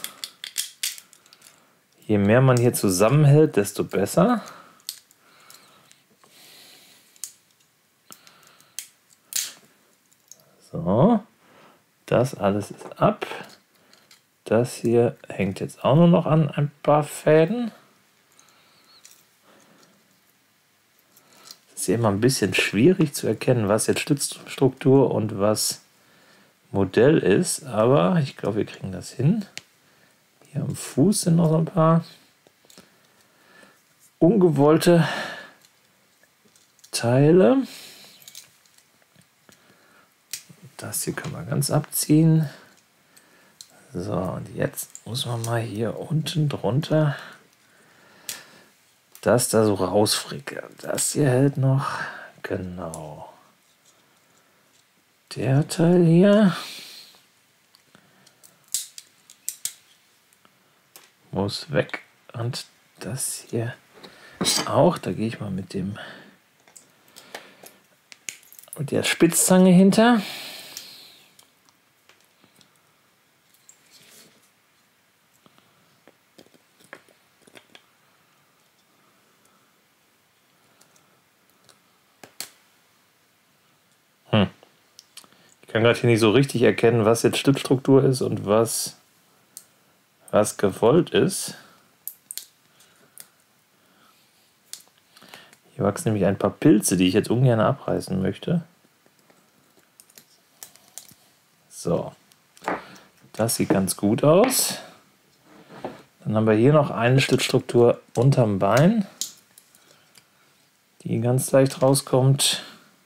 Je mehr man hier zusammenhält, desto besser. So, das alles ist ab. Das hier hängt jetzt auch nur noch an ein paar Fäden. Es ist hier immer ein bisschen schwierig zu erkennen, was jetzt Stützstruktur und was Modell ist, aber ich glaube, wir kriegen das hin. Hier am Fuß sind noch so ein paar ungewollte Teile. Das hier können wir ganz abziehen. So, und jetzt muss man mal hier unten drunter das da so rausfrickeln. Das hier hält noch. Genau. Der Teil hier muss weg. Und das hier auch. Da gehe ich mal mit dem mit der Spitzzange hinter. kann gerade hier nicht so richtig erkennen, was jetzt Stückstruktur ist und was, was gewollt ist. Hier wachsen nämlich ein paar Pilze, die ich jetzt ungern abreißen möchte. So, das sieht ganz gut aus. Dann haben wir hier noch eine Stückstruktur unterm Bein, die ganz leicht rauskommt.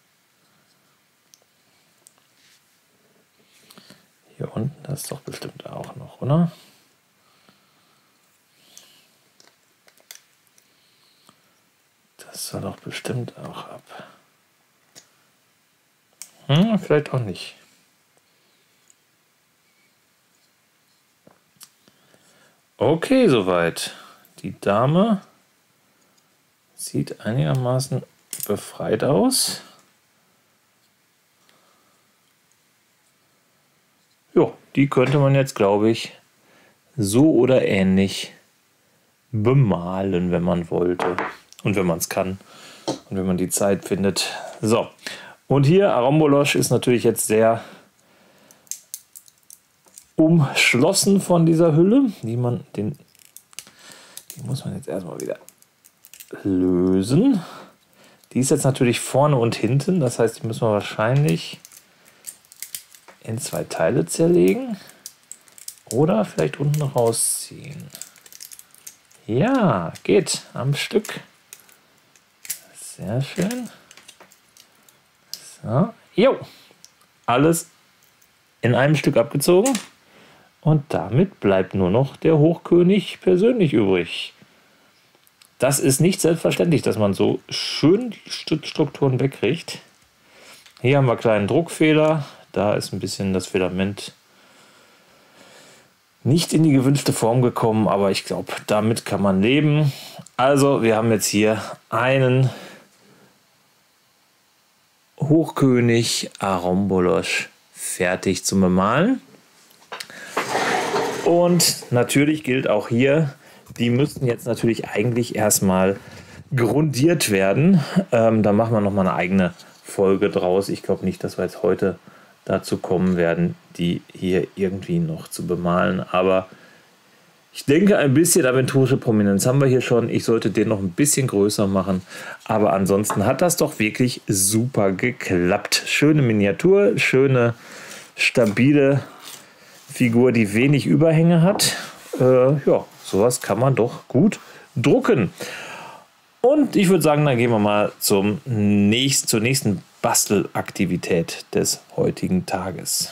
Hier unten, das ist doch bestimmt auch noch, oder? Das soll doch bestimmt auch ab. Hm, vielleicht auch nicht. Okay, soweit. Die Dame sieht einigermaßen befreit aus. Jo, die könnte man jetzt, glaube ich, so oder ähnlich bemalen, wenn man wollte. Und wenn man es kann. Und wenn man die Zeit findet. So. Und hier, Arombolosch ist natürlich jetzt sehr umschlossen von dieser Hülle, die man den, die muss man jetzt erstmal wieder lösen. Die ist jetzt natürlich vorne und hinten, das heißt, die müssen wir wahrscheinlich in zwei Teile zerlegen oder vielleicht unten rausziehen. Ja, geht am Stück. Sehr schön. So, jo, alles in einem Stück abgezogen. Und damit bleibt nur noch der Hochkönig persönlich übrig. Das ist nicht selbstverständlich, dass man so schön die Stückstrukturen wegkriegt. Hier haben wir einen kleinen Druckfehler. Da ist ein bisschen das Filament nicht in die gewünschte Form gekommen, aber ich glaube, damit kann man leben. Also, wir haben jetzt hier einen Hochkönig Arombolosch fertig zum Bemalen. Und natürlich gilt auch hier, die müssten jetzt natürlich eigentlich erstmal grundiert werden. Ähm, da machen wir nochmal eine eigene Folge draus. Ich glaube nicht, dass wir jetzt heute dazu kommen werden, die hier irgendwie noch zu bemalen. Aber ich denke, ein bisschen aventurische Prominenz haben wir hier schon. Ich sollte den noch ein bisschen größer machen. Aber ansonsten hat das doch wirklich super geklappt. Schöne Miniatur, schöne, stabile Figur, die wenig Überhänge hat. Äh, ja, sowas kann man doch gut drucken. Und ich würde sagen, dann gehen wir mal zum nächsten, zur nächsten Bastelaktivität des heutigen Tages.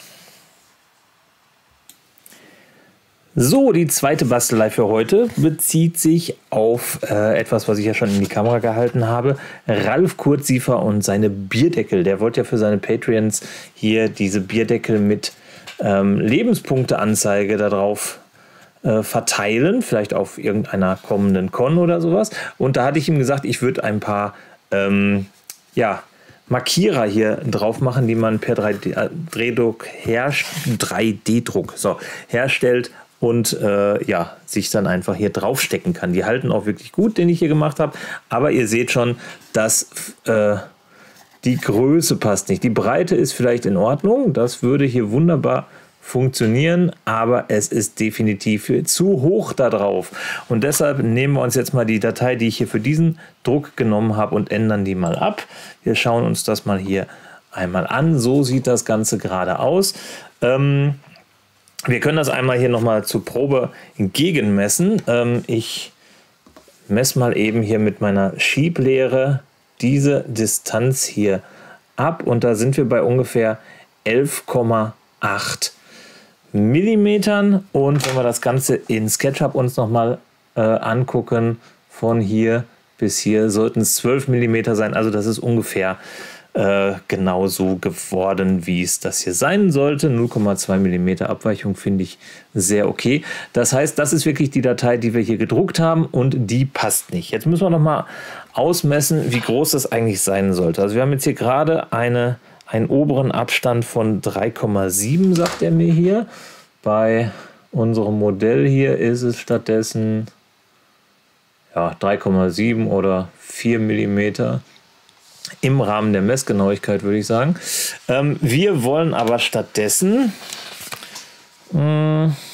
So, die zweite Bastelei für heute bezieht sich auf äh, etwas, was ich ja schon in die Kamera gehalten habe. Ralf Kurzsiefer und seine Bierdeckel. Der wollte ja für seine Patreons hier diese Bierdeckel mit ähm, Lebenspunkteanzeige darauf äh, verteilen. Vielleicht auf irgendeiner kommenden Con oder sowas. Und da hatte ich ihm gesagt, ich würde ein paar ähm, ja, Markierer hier drauf machen, die man per drei D-Druck drei D-Druck so, herstellt. Und äh, ja, sich dann einfach hier draufstecken kann. Die halten auch wirklich gut, den ich hier gemacht habe. Aber ihr seht schon, dass äh, die Größe passt nicht. Die Breite ist vielleicht in Ordnung. Das würde hier wunderbar funktionieren. Aber es ist definitiv zu hoch da drauf. Und deshalb nehmen wir uns jetzt mal die Datei, die ich hier für diesen Druck genommen habe, und ändern die mal ab. Wir schauen uns das mal hier einmal an. So sieht das Ganze gerade aus. Ähm, Wir können das einmal hier nochmal zur Probe gegenmessen. Ähm, ich messe mal eben hier mit meiner Schieblehre diese Distanz hier ab. Und da sind wir bei ungefähr elf Komma acht Millimetern. Und wenn wir das Ganze in SketchUp uns nochmal äh, angucken, von hier bis hier sollten es zwölf Millimeter sein. Also das ist ungefähr Äh, genau so geworden, wie es das hier sein sollte. null Komma zwei Millimeter Abweichung finde ich sehr okay. Das heißt, das ist wirklich die Datei, die wir hier gedruckt haben, und die passt nicht. Jetzt müssen wir noch mal ausmessen, wie groß das eigentlich sein sollte. Also wir haben jetzt hier gerade eine, einen oberen Abstand von drei Komma sieben, sagt er mir hier. Bei unserem Modell hier ist es stattdessen ja, drei Komma sieben oder vier Millimeter. im Rahmen der Messgenauigkeit, würde ich sagen. Ähm, wir wollen aber stattdessen mh,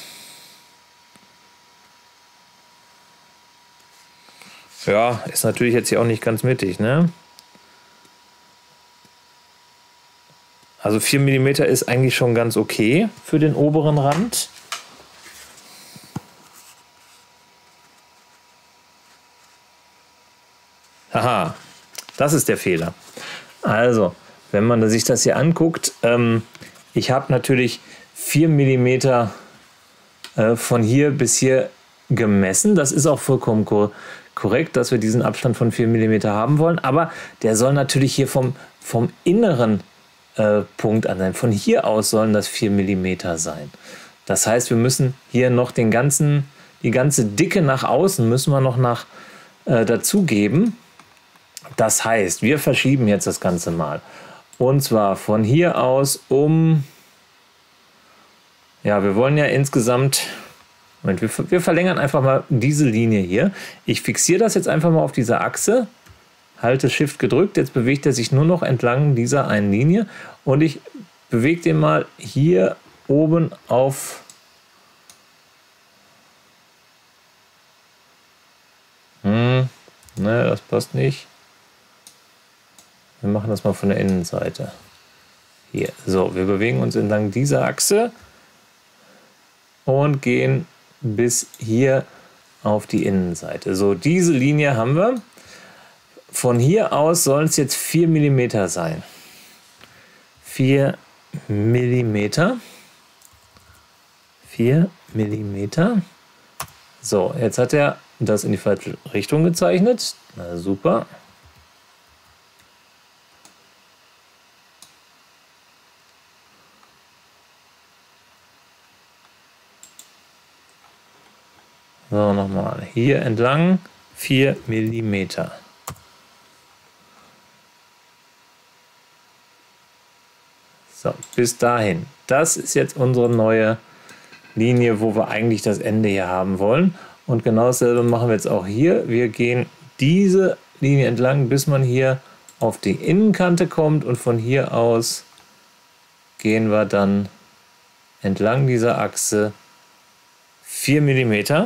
ja, ist natürlich jetzt hier auch nicht ganz mittig, ne? Also vier Millimeter ist eigentlich schon ganz okay für den oberen Rand. Haha, das ist der Fehler. Also, wenn man sich das hier anguckt, ähm, ich habe natürlich vier Millimeter äh, von hier bis hier gemessen. Das ist auch vollkommen ko korrekt, dass wir diesen Abstand von vier Millimeter haben wollen. Aber der soll natürlich hier vom, vom inneren äh, Punkt an sein. Von hier aus sollen das vier Millimeter sein. Das heißt, wir müssen hier noch den ganzen, die ganze Dicke nach außen müssen wir noch nach, äh, dazugeben. Das heißt, wir verschieben jetzt das Ganze mal. Und zwar von hier aus um, ja, wir wollen ja insgesamt, Moment, wir, wir verlängern einfach mal diese Linie hier. Ich fixiere das jetzt einfach mal auf dieser Achse, halte Shift gedrückt, jetzt bewegt er sich nur noch entlang dieser einen Linie und ich bewege den mal hier oben auf, hm, ne, das passt nicht. Wir machen das mal von der Innenseite. Hier, so, wir bewegen uns entlang dieser Achse und gehen bis hier auf die Innenseite. So, diese Linie haben wir. Von hier aus sollen es jetzt vier Millimeter sein. vier Millimeter. vier Millimeter. So, jetzt hat er das in die falsche Richtung gezeichnet. Na super. So, nochmal. Hier entlang vier Millimeter. So, bis dahin. Das ist jetzt unsere neue Linie, wo wir eigentlich das Ende hier haben wollen. Und genau dasselbe machen wir jetzt auch hier. Wir gehen diese Linie entlang, bis man hier auf die Innenkante kommt. Und von hier aus gehen wir dann entlang dieser Achse vier Millimeter.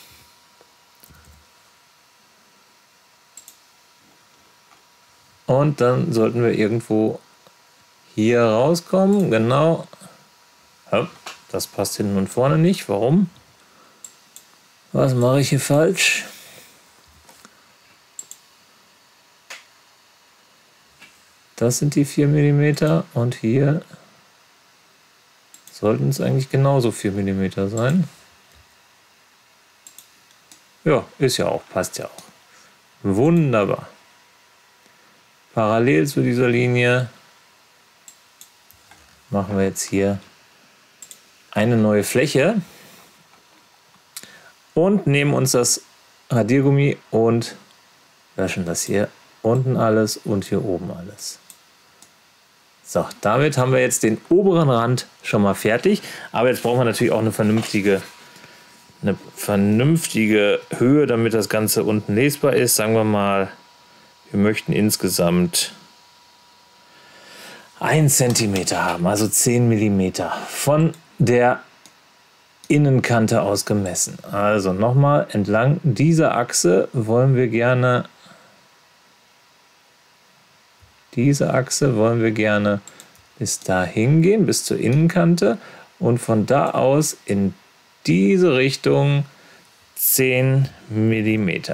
Und dann sollten wir irgendwo hier rauskommen. Genau. Ja, das passt hinten und vorne nicht. Warum? Was mache ich hier falsch? Das sind die vier Millimeter und hier sollten es eigentlich genauso vier Millimeter sein. Ja, ist ja auch, passt ja auch. Wunderbar. Parallel zu dieser Linie machen wir jetzt hier eine neue Fläche und nehmen uns das Radiergummi und löschen das hier unten alles und hier oben alles. So, damit haben wir jetzt den oberen Rand schon mal fertig, aber jetzt brauchen wir natürlich auch eine vernünftige, eine vernünftige Höhe, damit das Ganze unten lesbar ist. Sagen wir mal, wir möchten insgesamt ein Zentimeter haben, also zehn Millimeter von der Innenkante aus gemessen. Also nochmal entlang dieser Achse wollen wir gerne, diese Achse wollen wir gerne bis dahin gehen, bis zur Innenkante und von da aus in diese Richtung zehn Millimeter.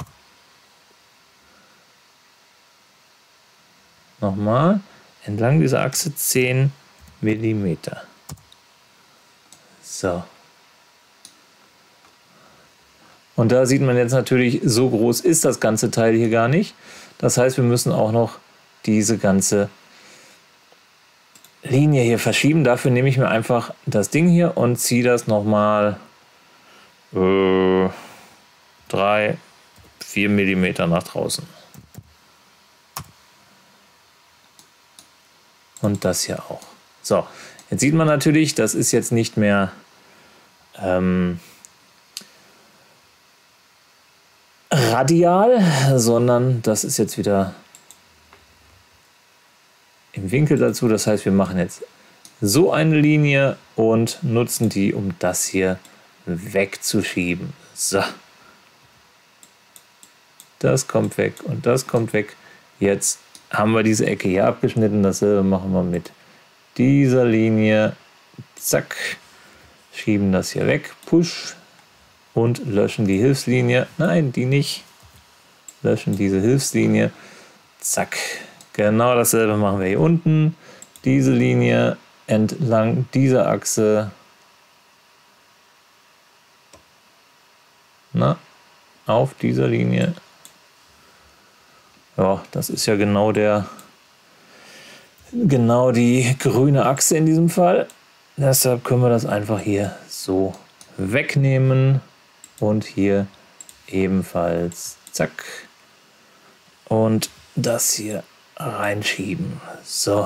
Nochmal entlang dieser Achse zehn Millimeter. So. Und da sieht man jetzt natürlich, so groß ist das ganze Teil hier gar nicht. Das heißt, wir müssen auch noch diese ganze Linie hier verschieben. Dafür nehme ich mir einfach das Ding hier und ziehe das nochmal äh, drei, vier Millimeter nach draußen. Und das hier auch. So, jetzt sieht man natürlich, das ist jetzt nicht mehr ähm, radial, sondern das ist jetzt wieder Winkel dazu. Das heißt, wir machen jetzt so eine Linie und nutzen die, um das hier wegzuschieben. So. Das kommt weg und das kommt weg. Jetzt haben wir diese Ecke hier abgeschnitten. Dasselbe machen wir mit dieser Linie. Zack. Schieben das hier weg. Push. Und löschen die Hilfslinie. Nein, die nicht. Löschen diese Hilfslinie. Zack. Genau dasselbe machen wir hier unten. Diese Linie entlang dieser Achse. Na, auf dieser Linie. Ja, das ist ja genau der, genau die grüne Achse in diesem Fall. Deshalb können wir das einfach hier so wegnehmen und hier ebenfalls zack und das hier reinschieben. So.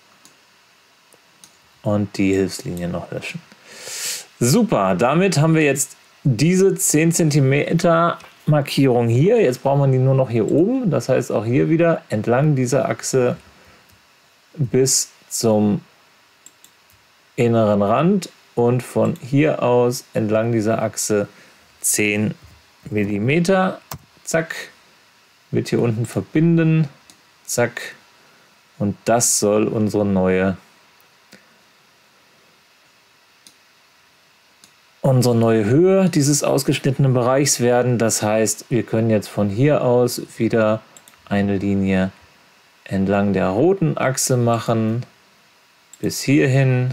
Und die Hilfslinie noch löschen. Super, damit haben wir jetzt diese zehn Zentimeter Markierung hier. Jetzt brauchen wir die nur noch hier oben. Das heißt auch hier wieder entlang dieser Achse bis zum inneren Rand und von hier aus entlang dieser Achse zehn Millimeter. Zack. Mit hier unten verbinden. Zack. Und das soll unsere neue unsere neue Höhe dieses ausgeschnittenen Bereichs werden. Das heißt, wir können jetzt von hier aus wieder eine Linie entlang der roten Achse machen bis hierhin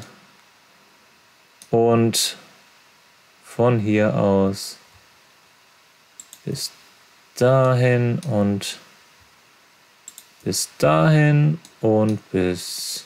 und von hier aus bis dahin und bis dahin und bis...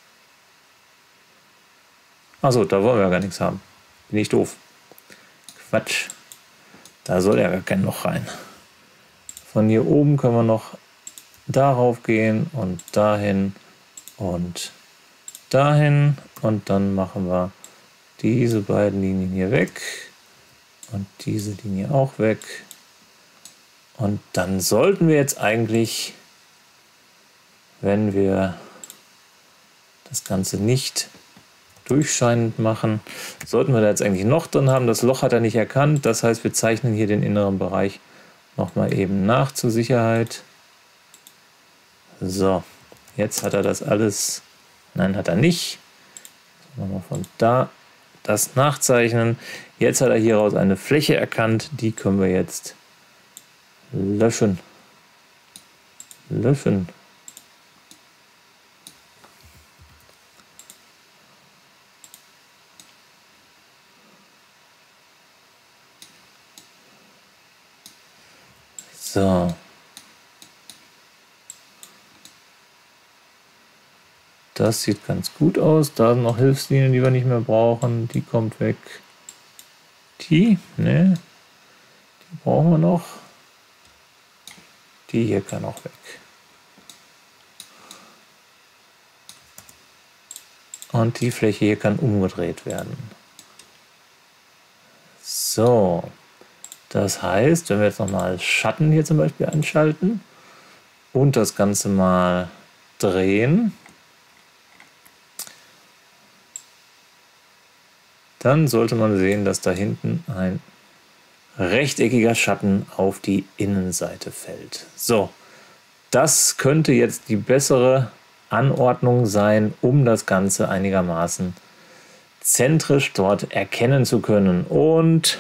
Achso, da wollen wir ja gar nichts haben. Bin ich doof. Quatsch. Da soll ja gar kein Loch rein. Von hier oben können wir noch darauf gehen und dahin und dahin. Und dann machen wir diese beiden Linien hier weg und diese Linie auch weg. Und dann sollten wir jetzt eigentlich, wenn wir das Ganze nicht durchscheinend machen, sollten wir da jetzt eigentlich noch drin haben. Das Loch hat er nicht erkannt. Das heißt, wir zeichnen hier den inneren Bereich nochmal eben nach zur Sicherheit. So, jetzt hat er das alles. Nein, hat er nicht. Nochmal von da das nachzeichnen. Jetzt hat er hieraus eine Fläche erkannt. Die können wir jetzt löschen. Löschen. So. Das sieht ganz gut aus. Da sind noch Hilfslinien, die wir nicht mehr brauchen. Die kommt weg. Die, ne? Die brauchen wir noch. Die hier kann auch weg. Und die Fläche hier kann umgedreht werden. So. Das heißt, wenn wir jetzt nochmal Schatten hier zum Beispiel anschalten und das Ganze mal drehen, dann sollte man sehen, dass da hinten ein rechteckiger Schatten auf die Innenseite fällt. So, das könnte jetzt die bessere Anordnung sein, um das Ganze einigermaßen zentrisch dort erkennen zu können. Und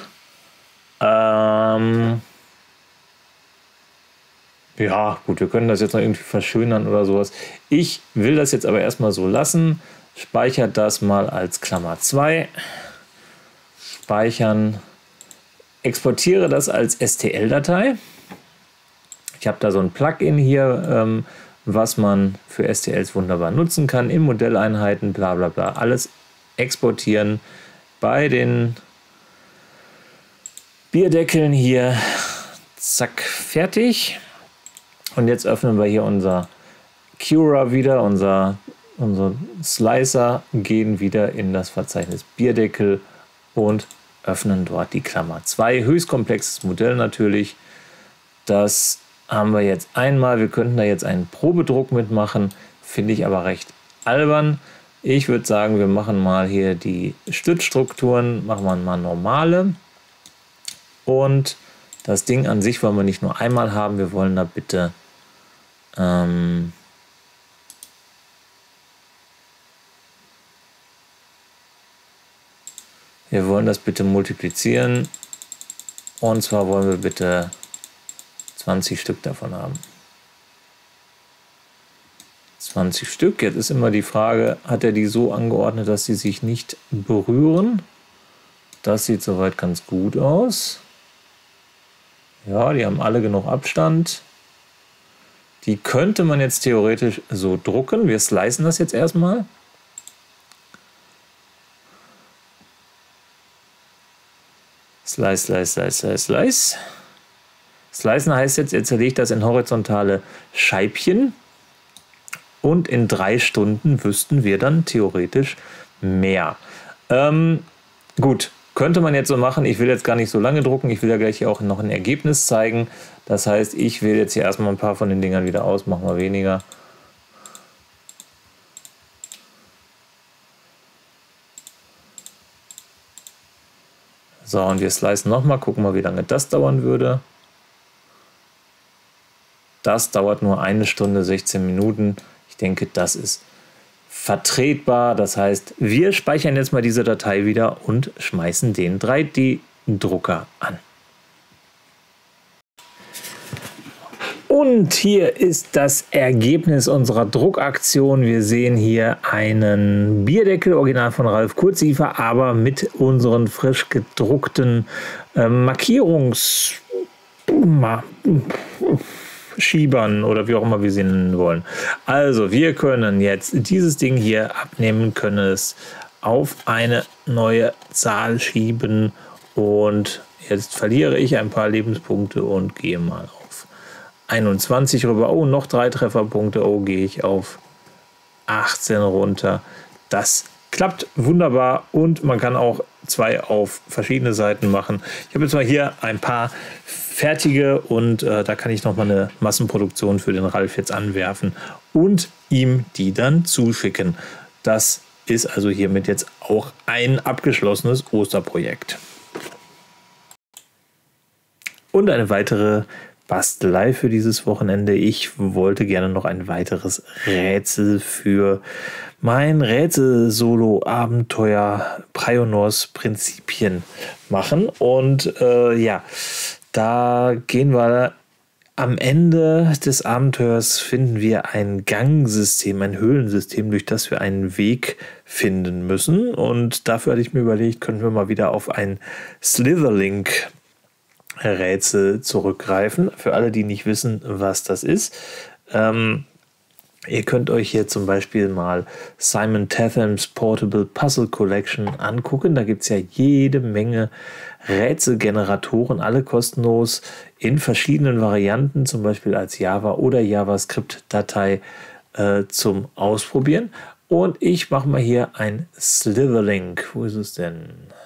Ähm, ja, gut, wir können das jetzt noch irgendwie verschönern oder sowas. Ich will das jetzt aber erstmal so lassen. Speichert das mal als Klammer zwei. Speichern. Exportiere das als S T L-Datei. Ich habe da so ein Plugin hier, ähm, was man für S T Ls wunderbar nutzen kann. In Modelleinheiten, bla bla bla. Alles exportieren bei den Bierdeckeln hier, zack, fertig. Und jetzt öffnen wir hier unser Cura wieder, unser, unser Slicer, gehen wieder in das Verzeichnis Bierdeckel und öffnen dort die Klammer zwei. Höchst komplexes Modell natürlich. Das haben wir jetzt einmal. Wir könnten da jetzt einen Probedruck mitmachen. finde ich aber recht albern. Ich würde sagen, wir machen mal hier die Stützstrukturen, machen wir mal normale. Und das Ding an sich wollen wir nicht nur einmal haben, wir wollen da bitte ähm, wir wollen das bitte multiplizieren. Und zwar wollen wir bitte zwanzig Stück davon haben. zwanzig Stück. Jetzt ist immer die Frage, hat er die so angeordnet, dass sie sich nicht berühren? Das sieht soweit ganz gut aus. Ja, die haben alle genug Abstand. Die könnte man jetzt theoretisch so drucken. Wir slicen das jetzt erstmal. Slice, slice, slice, slice, slice. Slicen heißt jetzt, er zerlegt das in horizontale Scheibchen. Und in drei Stunden wüssten wir dann theoretisch mehr. Ähm, gut, könnte man jetzt so machen. Ich will jetzt gar nicht so lange drucken. Ich will ja gleich hier auch noch ein Ergebnis zeigen. Das heißt, ich wähle jetzt hier erstmal ein paar von den Dingern wieder aus. Machen wir weniger. So, und wir slicen nochmal. Gucken wir, wie lange das dauern würde. Das dauert nur eine Stunde, sechzehn Minuten. Ich denke, das ist vertretbar. Das heißt, wir speichern jetzt mal diese Datei wieder und schmeißen den drei D Drucker an. Und hier ist das Ergebnis unserer Druckaktion. Wir sehen hier einen Bierdeckel, original von Ralf Kurzsiefer, aber mit unseren frisch gedruckten äh, Markierungs... Schiebern oder wie auch immer wir sie nennen wollen. Also wir können jetzt dieses Ding hier abnehmen, können es auf eine neue Zahl schieben und jetzt verliere ich ein paar Lebenspunkte und gehe mal auf einundzwanzig rüber. Oh, noch drei Trefferpunkte. Oh, gehe ich auf achtzehn runter. Das klappt wunderbar und man kann auch zwei auf verschiedene Seiten machen. Ich habe jetzt mal hier ein paar fertige und äh, da kann ich noch mal eine Massenproduktion für den Ralf jetzt anwerfen und ihm die dann zuschicken. Das ist also hiermit jetzt auch ein abgeschlossenes Osterprojekt. Und eine weitere Bastelei für dieses Wochenende. Ich wollte gerne noch ein weiteres Rätsel für mein Rätsel-Solo-Abenteuer Prionors Prinzipien machen. Und äh, ja, da gehen wir am Ende des Abenteuers, finden wir ein Gangsystem, ein Höhlensystem, durch das wir einen Weg finden müssen. Und dafür hatte ich mir überlegt, können wir mal wieder auf ein Slitherlink Rätsel zurückgreifen. Für alle, die nicht wissen, was das ist. Ähm, ihr könnt euch hier zum Beispiel mal Simon Tathams Portable Puzzle Collection angucken. Da gibt es ja jede Menge Rätselgeneratoren, alle kostenlos in verschiedenen Varianten, zum Beispiel als Java- oder JavaScript-Datei äh, zum Ausprobieren. Und ich mache mal hier ein Slitherlink. Wo ist es denn?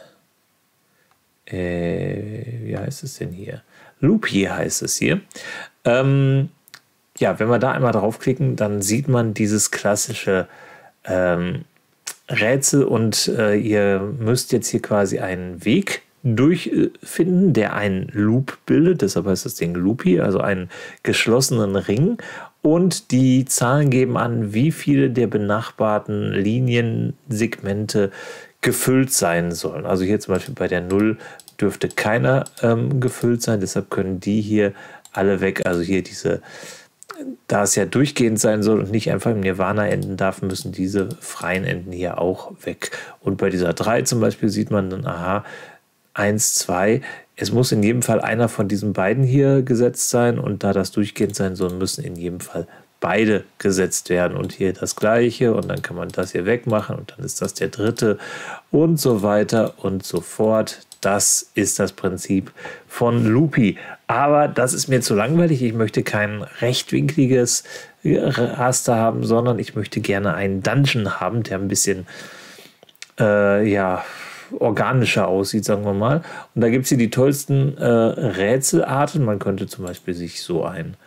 Äh, wie heißt es denn hier? Loopy heißt es hier. Ähm, ja, wenn wir da einmal draufklicken, dann sieht man dieses klassische ähm, Rätsel und äh, ihr müsst jetzt hier quasi einen Weg durchfinden, der einen Loop bildet. Deshalb heißt das Ding Loopy, also einen geschlossenen Ring. Und die Zahlen geben an, wie viele der benachbarten Liniensegmente gefüllt sein sollen. Also hier zum Beispiel bei der null dürfte keiner ähm, gefüllt sein, deshalb können die hier alle weg. Also hier diese, da es ja durchgehend sein soll und nicht einfach im Nirvana enden darf, müssen diese freien Enden hier auch weg. Und bei dieser drei zum Beispiel sieht man dann, aha, eins, zwei, es muss in jedem Fall einer von diesen beiden hier gesetzt sein und da das durchgehend sein soll, müssen in jedem Fall beide gesetzt werden und hier das gleiche und dann kann man das hier wegmachen und dann ist das der dritte und so weiter und so fort. Das ist das Prinzip von Loopy. Aber das ist mir zu langweilig. Ich möchte kein rechtwinkliges Raster haben, sondern ich möchte gerne einen Dungeon haben, der ein bisschen äh, ja, organischer aussieht, sagen wir mal. Und da gibt es hier die tollsten äh, Rätselarten. Man könnte zum Beispiel sich so ein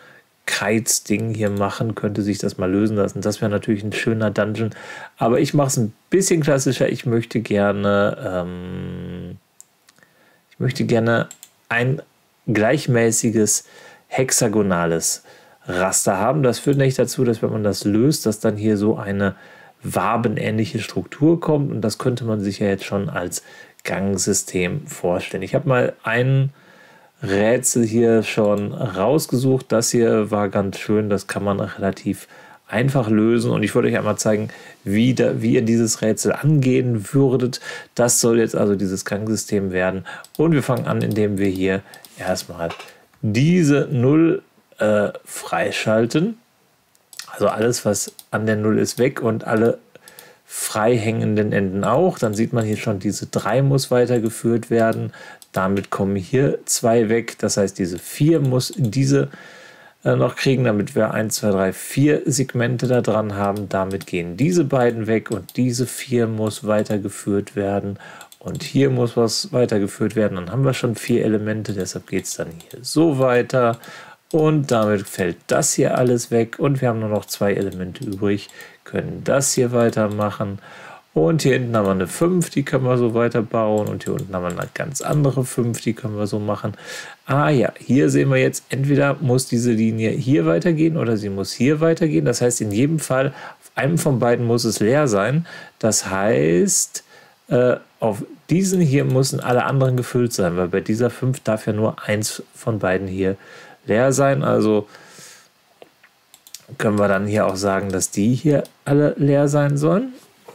Kites-Ding hier machen, könnte sich das mal lösen lassen. Das wäre natürlich ein schöner Dungeon. Aber ich mache es ein bisschen klassischer. Ich möchte gerne, ähm, ich möchte gerne ein gleichmäßiges, hexagonales Raster haben. Das führt nicht dazu, dass wenn man das löst, dass dann hier so eine wabenähnliche Struktur kommt. Und das könnte man sich ja jetzt schon als Gangsystem vorstellen. Ich habe mal ein Rätsel hier schon rausgesucht. Das hier war ganz schön. Das kann man relativ einfach lösen. Und ich wollte euch einmal zeigen, wie, da, wie ihr dieses Rätsel angehen würdet. Das soll jetzt also dieses Gangsystem werden. Und wir fangen an, indem wir hier erstmal diese null äh, freischalten. Also alles, was an der null ist, weg und alle frei hängenden Enden auch. Dann sieht man hier schon, diese drei muss weitergeführt werden. Damit kommen hier zwei weg. Das heißt, diese vier muss diese äh, noch kriegen, damit wir eins, zwei, drei, vier Segmente da dran haben. Damit gehen diese beiden weg und diese vier muss weitergeführt werden. Und hier muss was weitergeführt werden. Dann haben wir schon vier Elemente, deshalb geht es dann hier so weiter. Und damit fällt das hier alles weg. Und wir haben nur noch zwei Elemente übrig, können das hier weitermachen. Und hier hinten haben wir eine fünf, die können wir so weiterbauen. Und hier unten haben wir eine ganz andere fünf, die können wir so machen. Ah ja, hier sehen wir jetzt, entweder muss diese Linie hier weitergehen oder sie muss hier weitergehen. Das heißt, in jedem Fall, auf einem von beiden muss es leer sein. Das heißt, äh, auf diesen hier müssen alle anderen gefüllt sein, weil bei dieser fünf darf ja nur eins von beiden hier leer sein. Also können wir dann hier auch sagen, dass die hier alle leer sein sollen.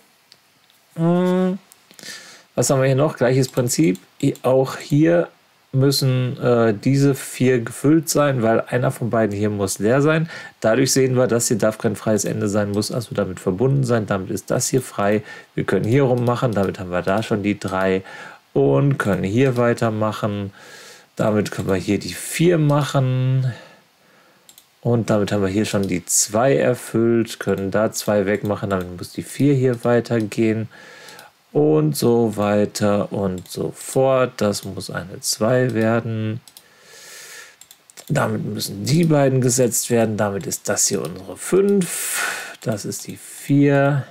Was haben wir hier noch? Gleiches Prinzip. Auch hier müssen äh, diese vier gefüllt sein, weil einer von beiden hier muss leer sein. Dadurch sehen wir, das hier darf kein freies Ende sein, muss also damit verbunden sein. Damit ist das hier frei. Wir können hier rum machen, damit haben wir da schon die drei und können hier weitermachen. Damit können wir hier die vier machen. Und damit haben wir hier schon die zwei erfüllt, können da zwei wegmachen, damit muss die vier hier weitergehen. Und so weiter und so fort. Das muss eine zwei werden. Damit müssen die beiden gesetzt werden. Damit ist das hier unsere fünf. Das ist die vier.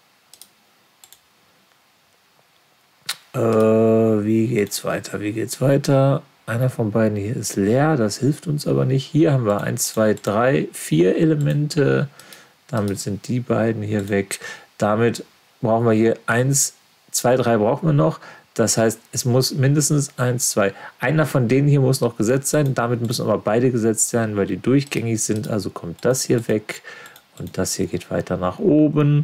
Äh, wie geht's weiter? Wie geht's weiter? Einer von beiden hier ist leer, das hilft uns aber nicht. Hier haben wir eins, zwei, drei, vier Elemente. Damit sind die beiden hier weg. Damit brauchen wir hier eins, zwei, drei brauchen wir noch. Das heißt, es muss mindestens eins, zwei. Einer von denen hier muss noch gesetzt sein. Damit müssen aber beide gesetzt sein, weil die durchgängig sind. Also kommt das hier weg und das hier geht weiter nach oben.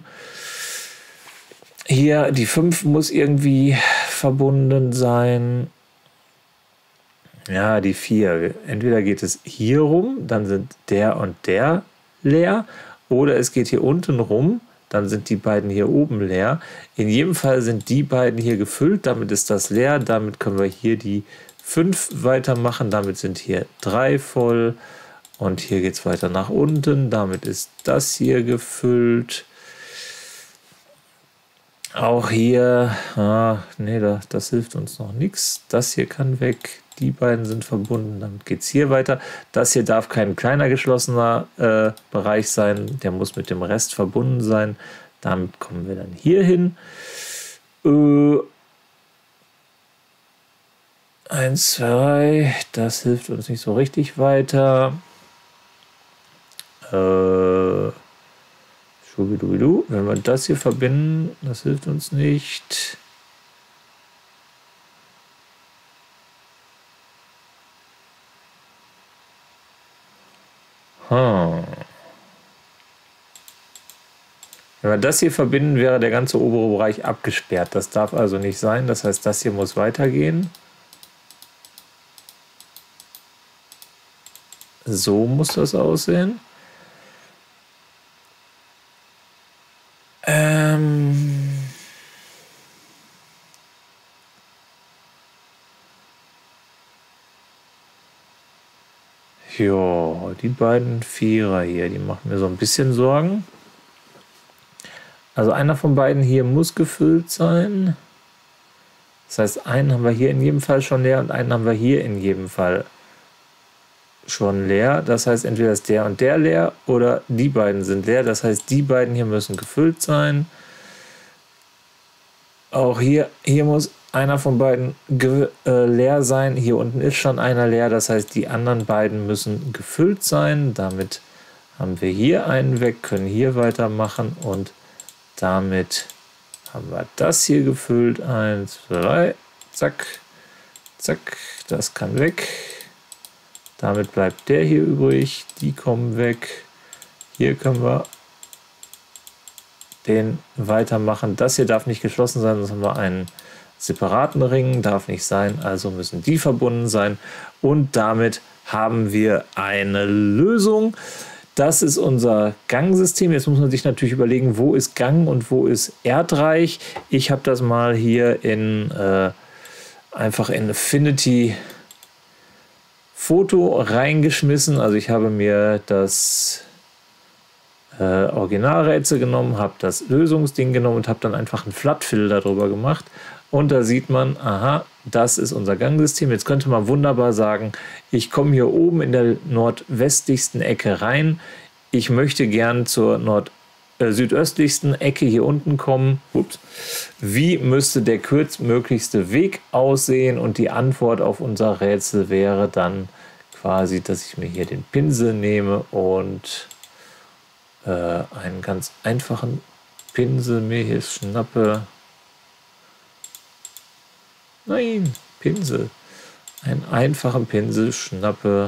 Hier die fünf muss irgendwie verbunden sein. Ja, die vier. Entweder geht es hier rum, dann sind der und der leer. Oder es geht hier unten rum, dann sind die beiden hier oben leer. In jedem Fall sind die beiden hier gefüllt, damit ist das leer. Damit können wir hier die fünf weitermachen. Damit sind hier drei voll. Und hier geht es weiter nach unten. Damit ist das hier gefüllt. Auch hier, ah, nee, das, das hilft uns noch nichts. Das hier kann weg. Die beiden sind verbunden, damit geht es hier weiter. Das hier darf kein kleiner geschlossener äh, Bereich sein, der muss mit dem Rest verbunden sein. Damit kommen wir dann hier hin. Äh, eins, zwei, drei, das hilft uns nicht so richtig weiter. Äh, Schubidubidu. Wenn wir das hier verbinden, das hilft uns nicht. Hm. Wenn wir das hier verbinden, wäre der ganze obere Bereich abgesperrt. Das darf also nicht sein. Das heißt, das hier muss weitergehen. So muss das aussehen. Ähm Ja, die beiden Vierer hier, die machen mir so ein bisschen Sorgen. Also einer von beiden hier muss gefüllt sein. Das heißt, einen haben wir hier in jedem Fall schon leer und einen haben wir hier in jedem Fall schon leer. Das heißt, entweder ist der und der leer oder die beiden sind leer. Das heißt, die beiden hier müssen gefüllt sein. Auch hier, hier muss einer von beiden äh, leer sein. Hier unten ist schon einer leer. Das heißt, die anderen beiden müssen gefüllt sein. Damit haben wir hier einen weg, können hier weitermachen und damit haben wir das hier gefüllt. Eins, zwei, zack, zack, das kann weg. Damit bleibt der hier übrig. Die kommen weg. Hier können wir den weitermachen. Das hier darf nicht geschlossen sein, sonst haben wir einen separaten Ring. Darf nicht sein, also müssen die verbunden sein. Und damit haben wir eine Lösung. Das ist unser Gangsystem. Jetzt muss man sich natürlich überlegen, wo ist Gang und wo ist Erdreich. Ich habe das mal hier in äh, einfach in Affinity Foto reingeschmissen. Also ich habe mir das äh, Originalrätsel genommen, habe das Lösungsding genommen und habe dann einfach einen Flat-Fill darüber gemacht. Und da sieht man, aha, das ist unser Gangsystem. Jetzt könnte man wunderbar sagen, ich komme hier oben in der nordwestlichsten Ecke rein. Ich möchte gern zur nord äh, südöstlichsten Ecke hier unten kommen. Ups. Wie müsste der kürzmöglichste Weg aussehen? Und die Antwort auf unser Rätsel wäre dann quasi, dass ich mir hier den Pinsel nehme und äh, einen ganz einfachen Pinsel mir hier schnappe. Nein, Pinsel. Einen einfachen Pinsel schnappe.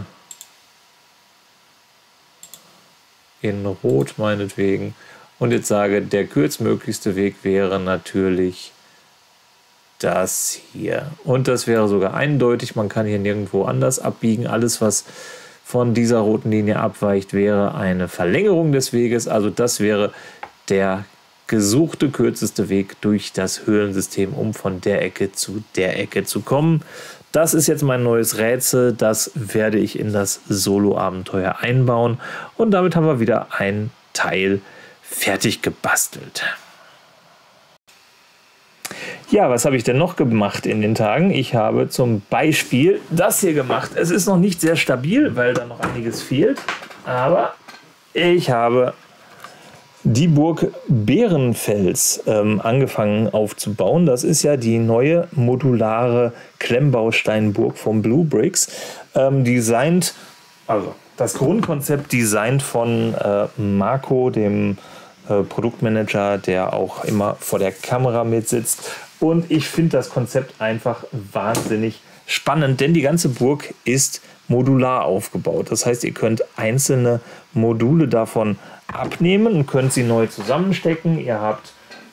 In Rot meinetwegen. Und jetzt sage, der kürzmöglichste Weg wäre natürlich das hier. Und das wäre sogar eindeutig. Man kann hier nirgendwo anders abbiegen. Alles, was von dieser roten Linie abweicht, wäre eine Verlängerung des Weges. Also das wäre der gesuchte kürzeste Weg durch das Höhlensystem, um von der Ecke zu der Ecke zu kommen. Das ist jetzt mein neues Rätsel. Das werde ich in das Solo-Abenteuer einbauen. Und damit haben wir wieder ein Teil fertig gebastelt. Ja, was habe ich denn noch gemacht in den Tagen? Ich habe zum Beispiel das hier gemacht. Es ist noch nicht sehr stabil, weil da noch einiges fehlt. Aber ich habe die Burg Bärenfels ähm, angefangen aufzubauen. Das ist ja die neue modulare Klemmbausteinburg von Bluebricks. Ähm, designt, also das Grundkonzept designt von äh, Marco, dem äh, Produktmanager, der auch immer vor der Kamera mitsitzt. Und ich finde das Konzept einfach wahnsinnig spannend, denn die ganze Burg ist modular aufgebaut. Das heißt, ihr könnt einzelne Module davon abnehmen und könnt sie neu zusammenstecken. Ihr habt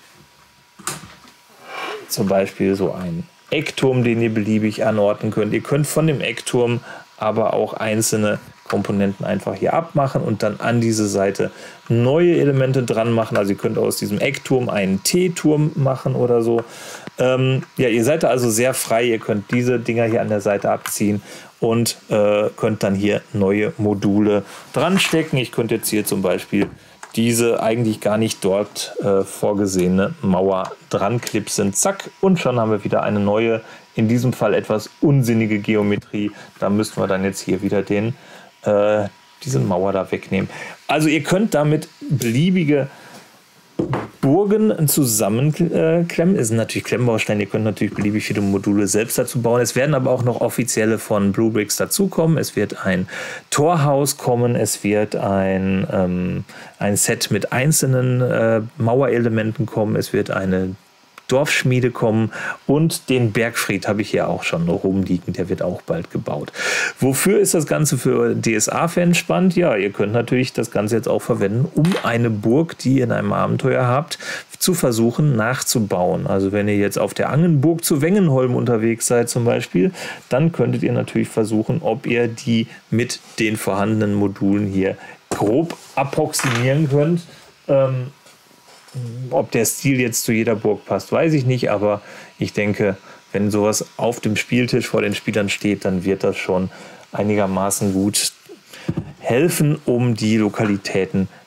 zum Beispiel so einen Eckturm, den ihr beliebig anordnen könnt. Ihr könnt von dem Eckturm aber auch einzelne Komponenten einfach hier abmachen und dann an diese Seite neue Elemente dran machen. Also ihr könnt aus diesem Eckturm einen T-Turm machen oder so. Ähm, ja, ihr seid da also sehr frei. Ihr könnt diese Dinger hier an der Seite abziehen und äh, könnt dann hier neue Module dran stecken. Ich könnte jetzt hier zum Beispiel diese eigentlich gar nicht dort äh, vorgesehene Mauer dran klipsen. Zack, und schon haben wir wieder eine neue, in diesem Fall etwas unsinnige Geometrie. Da müssten wir dann jetzt hier wieder den, äh, diese Mauer da wegnehmen. Also ihr könnt damit beliebige Burgen zusammenklemmen. Es sind natürlich Klemmbausteine, ihr könnt natürlich beliebig viele Module selbst dazu bauen. Es werden aber auch noch offizielle von Bluebricks dazukommen. Es wird ein Torhaus kommen, es wird ein, ähm, ein Set mit einzelnen äh, Mauerelementen kommen, es wird eine Dorfschmiede kommen und den Bergfried habe ich hier auch schon noch rumliegen, der wird auch bald gebaut. Wofür ist das Ganze für D S A-Fans spannend? Ja, ihr könnt natürlich das Ganze jetzt auch verwenden, um eine Burg, die ihr in einem Abenteuer habt, zu versuchen nachzubauen. Also wenn ihr jetzt auf der Angenburg zu Wengenholm unterwegs seid zum Beispiel, dann könntet ihr natürlich versuchen, ob ihr die mit den vorhandenen Modulen hier grob approximieren könnt. Ähm, Ob der Stil jetzt zu jeder Burg passt, weiß ich nicht, aber ich denke, wenn sowas auf dem Spieltisch vor den Spielern steht, dann wird das schon einigermaßen gut helfen, um die Lokalitäten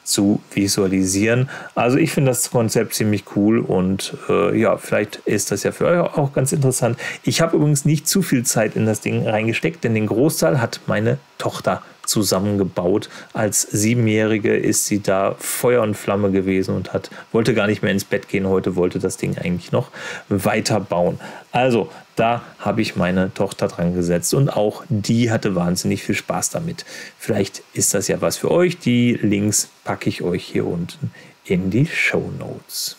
zu visualisieren. Also ich finde das Konzept ziemlich cool und äh, ja, vielleicht ist das ja für euch auch ganz interessant. Ich habe übrigens nicht zu viel Zeit in das Ding reingesteckt, denn den Großteil hat meine Tochter zusammengebaut. Als Siebenjährige ist sie da Feuer und Flamme gewesen und hat, wollte gar nicht mehr ins Bett gehen. Heute wollte das Ding eigentlich noch weiterbauen. Also da habe ich meine Tochter dran gesetzt und auch die hatte wahnsinnig viel Spaß damit. Vielleicht ist das ja was für euch. Die Links packe ich euch hier unten in die Shownotes.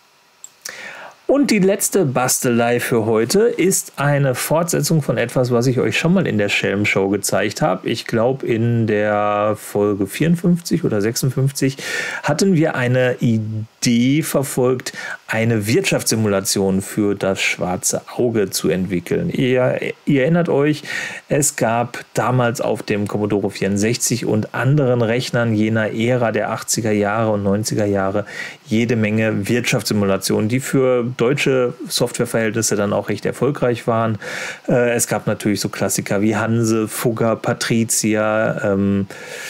Und die letzte Bastelei für heute ist eine Fortsetzung von etwas, was ich euch schon mal in der Schelm Show gezeigt habe. Ich glaube, in der Folge vierundfünfzig oder sechsundfünfzig hatten wir eine Idee verfolgt, eine Wirtschaftssimulation für das schwarze Auge zu entwickeln. Ihr, ihr erinnert euch, es gab damals auf dem Commodore vierundsechzig und anderen Rechnern jener Ära der achtziger Jahre und neunziger Jahre jede Menge Wirtschaftssimulationen, die für deutsche Softwareverhältnisse dann auch recht erfolgreich waren. Äh, es gab natürlich so Klassiker wie Hanse, Fugger, Patricia, ähm,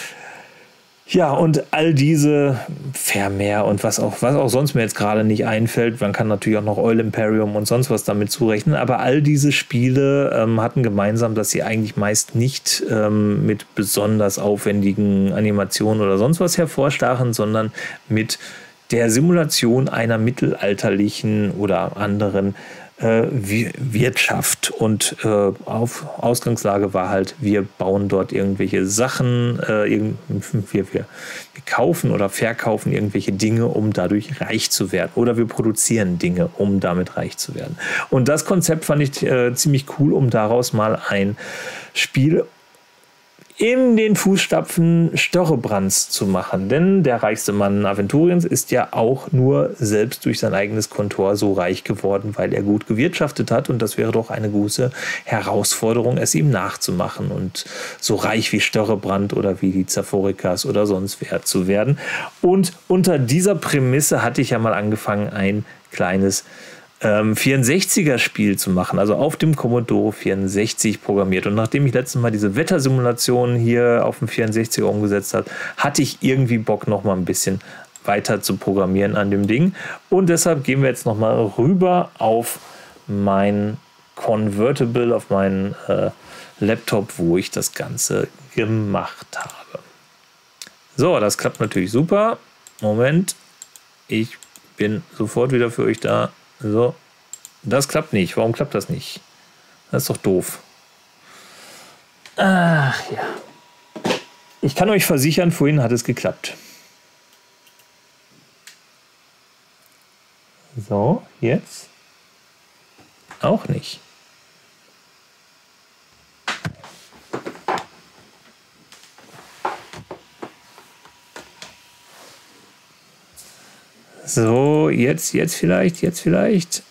ja, und all diese Vermeer und was auch, was auch sonst mir jetzt gerade nicht einfällt. Man kann natürlich auch noch Oil Imperium und sonst was damit zurechnen. Aber all diese Spiele ähm, hatten gemeinsam, dass sie eigentlich meist nicht ähm, mit besonders aufwendigen Animationen oder sonst was hervorstachen, sondern mit der Simulation einer mittelalterlichen oder anderen äh, Wirtschaft. Und äh, auf Ausgangslage war halt, wir bauen dort irgendwelche Sachen, äh, irgend, wir, wir, wir kaufen oder verkaufen irgendwelche Dinge, um dadurch reich zu werden. Oder wir produzieren Dinge, um damit reich zu werden. Und das Konzept fand ich äh, ziemlich cool, um daraus mal ein Spiel in den Fußstapfen Störrebrands zu machen. Denn der reichste Mann Aventuriens ist ja auch nur selbst durch sein eigenes Kontor so reich geworden, weil er gut gewirtschaftet hat. Und das wäre doch eine große Herausforderung, es ihm nachzumachen und so reich wie Störrebrand oder wie die Zaphorikas oder sonst wer zu werden. Und unter dieser Prämisse hatte ich ja mal angefangen, ein kleines Ähm, vierundsechziger-Spiel zu machen, also auf dem Commodore vierundsechzig programmiert. Und nachdem ich letztes Mal diese Wettersimulation hier auf dem vierundsechziger umgesetzt habe, hatte ich irgendwie Bock, noch mal ein bisschen weiter zu programmieren an dem Ding. Und deshalb gehen wir jetzt noch mal rüber auf mein Convertible, auf meinen äh, Laptop, wo ich das Ganze gemacht habe. So, das klappt natürlich super. Moment, ich bin sofort wieder für euch da. So, das klappt nicht. Warum klappt das nicht? Das ist doch doof. Ach ja. Ich kann euch versichern, vorhin hat es geklappt. So, jetzt auch nicht. So, jetzt, jetzt vielleicht, jetzt vielleicht.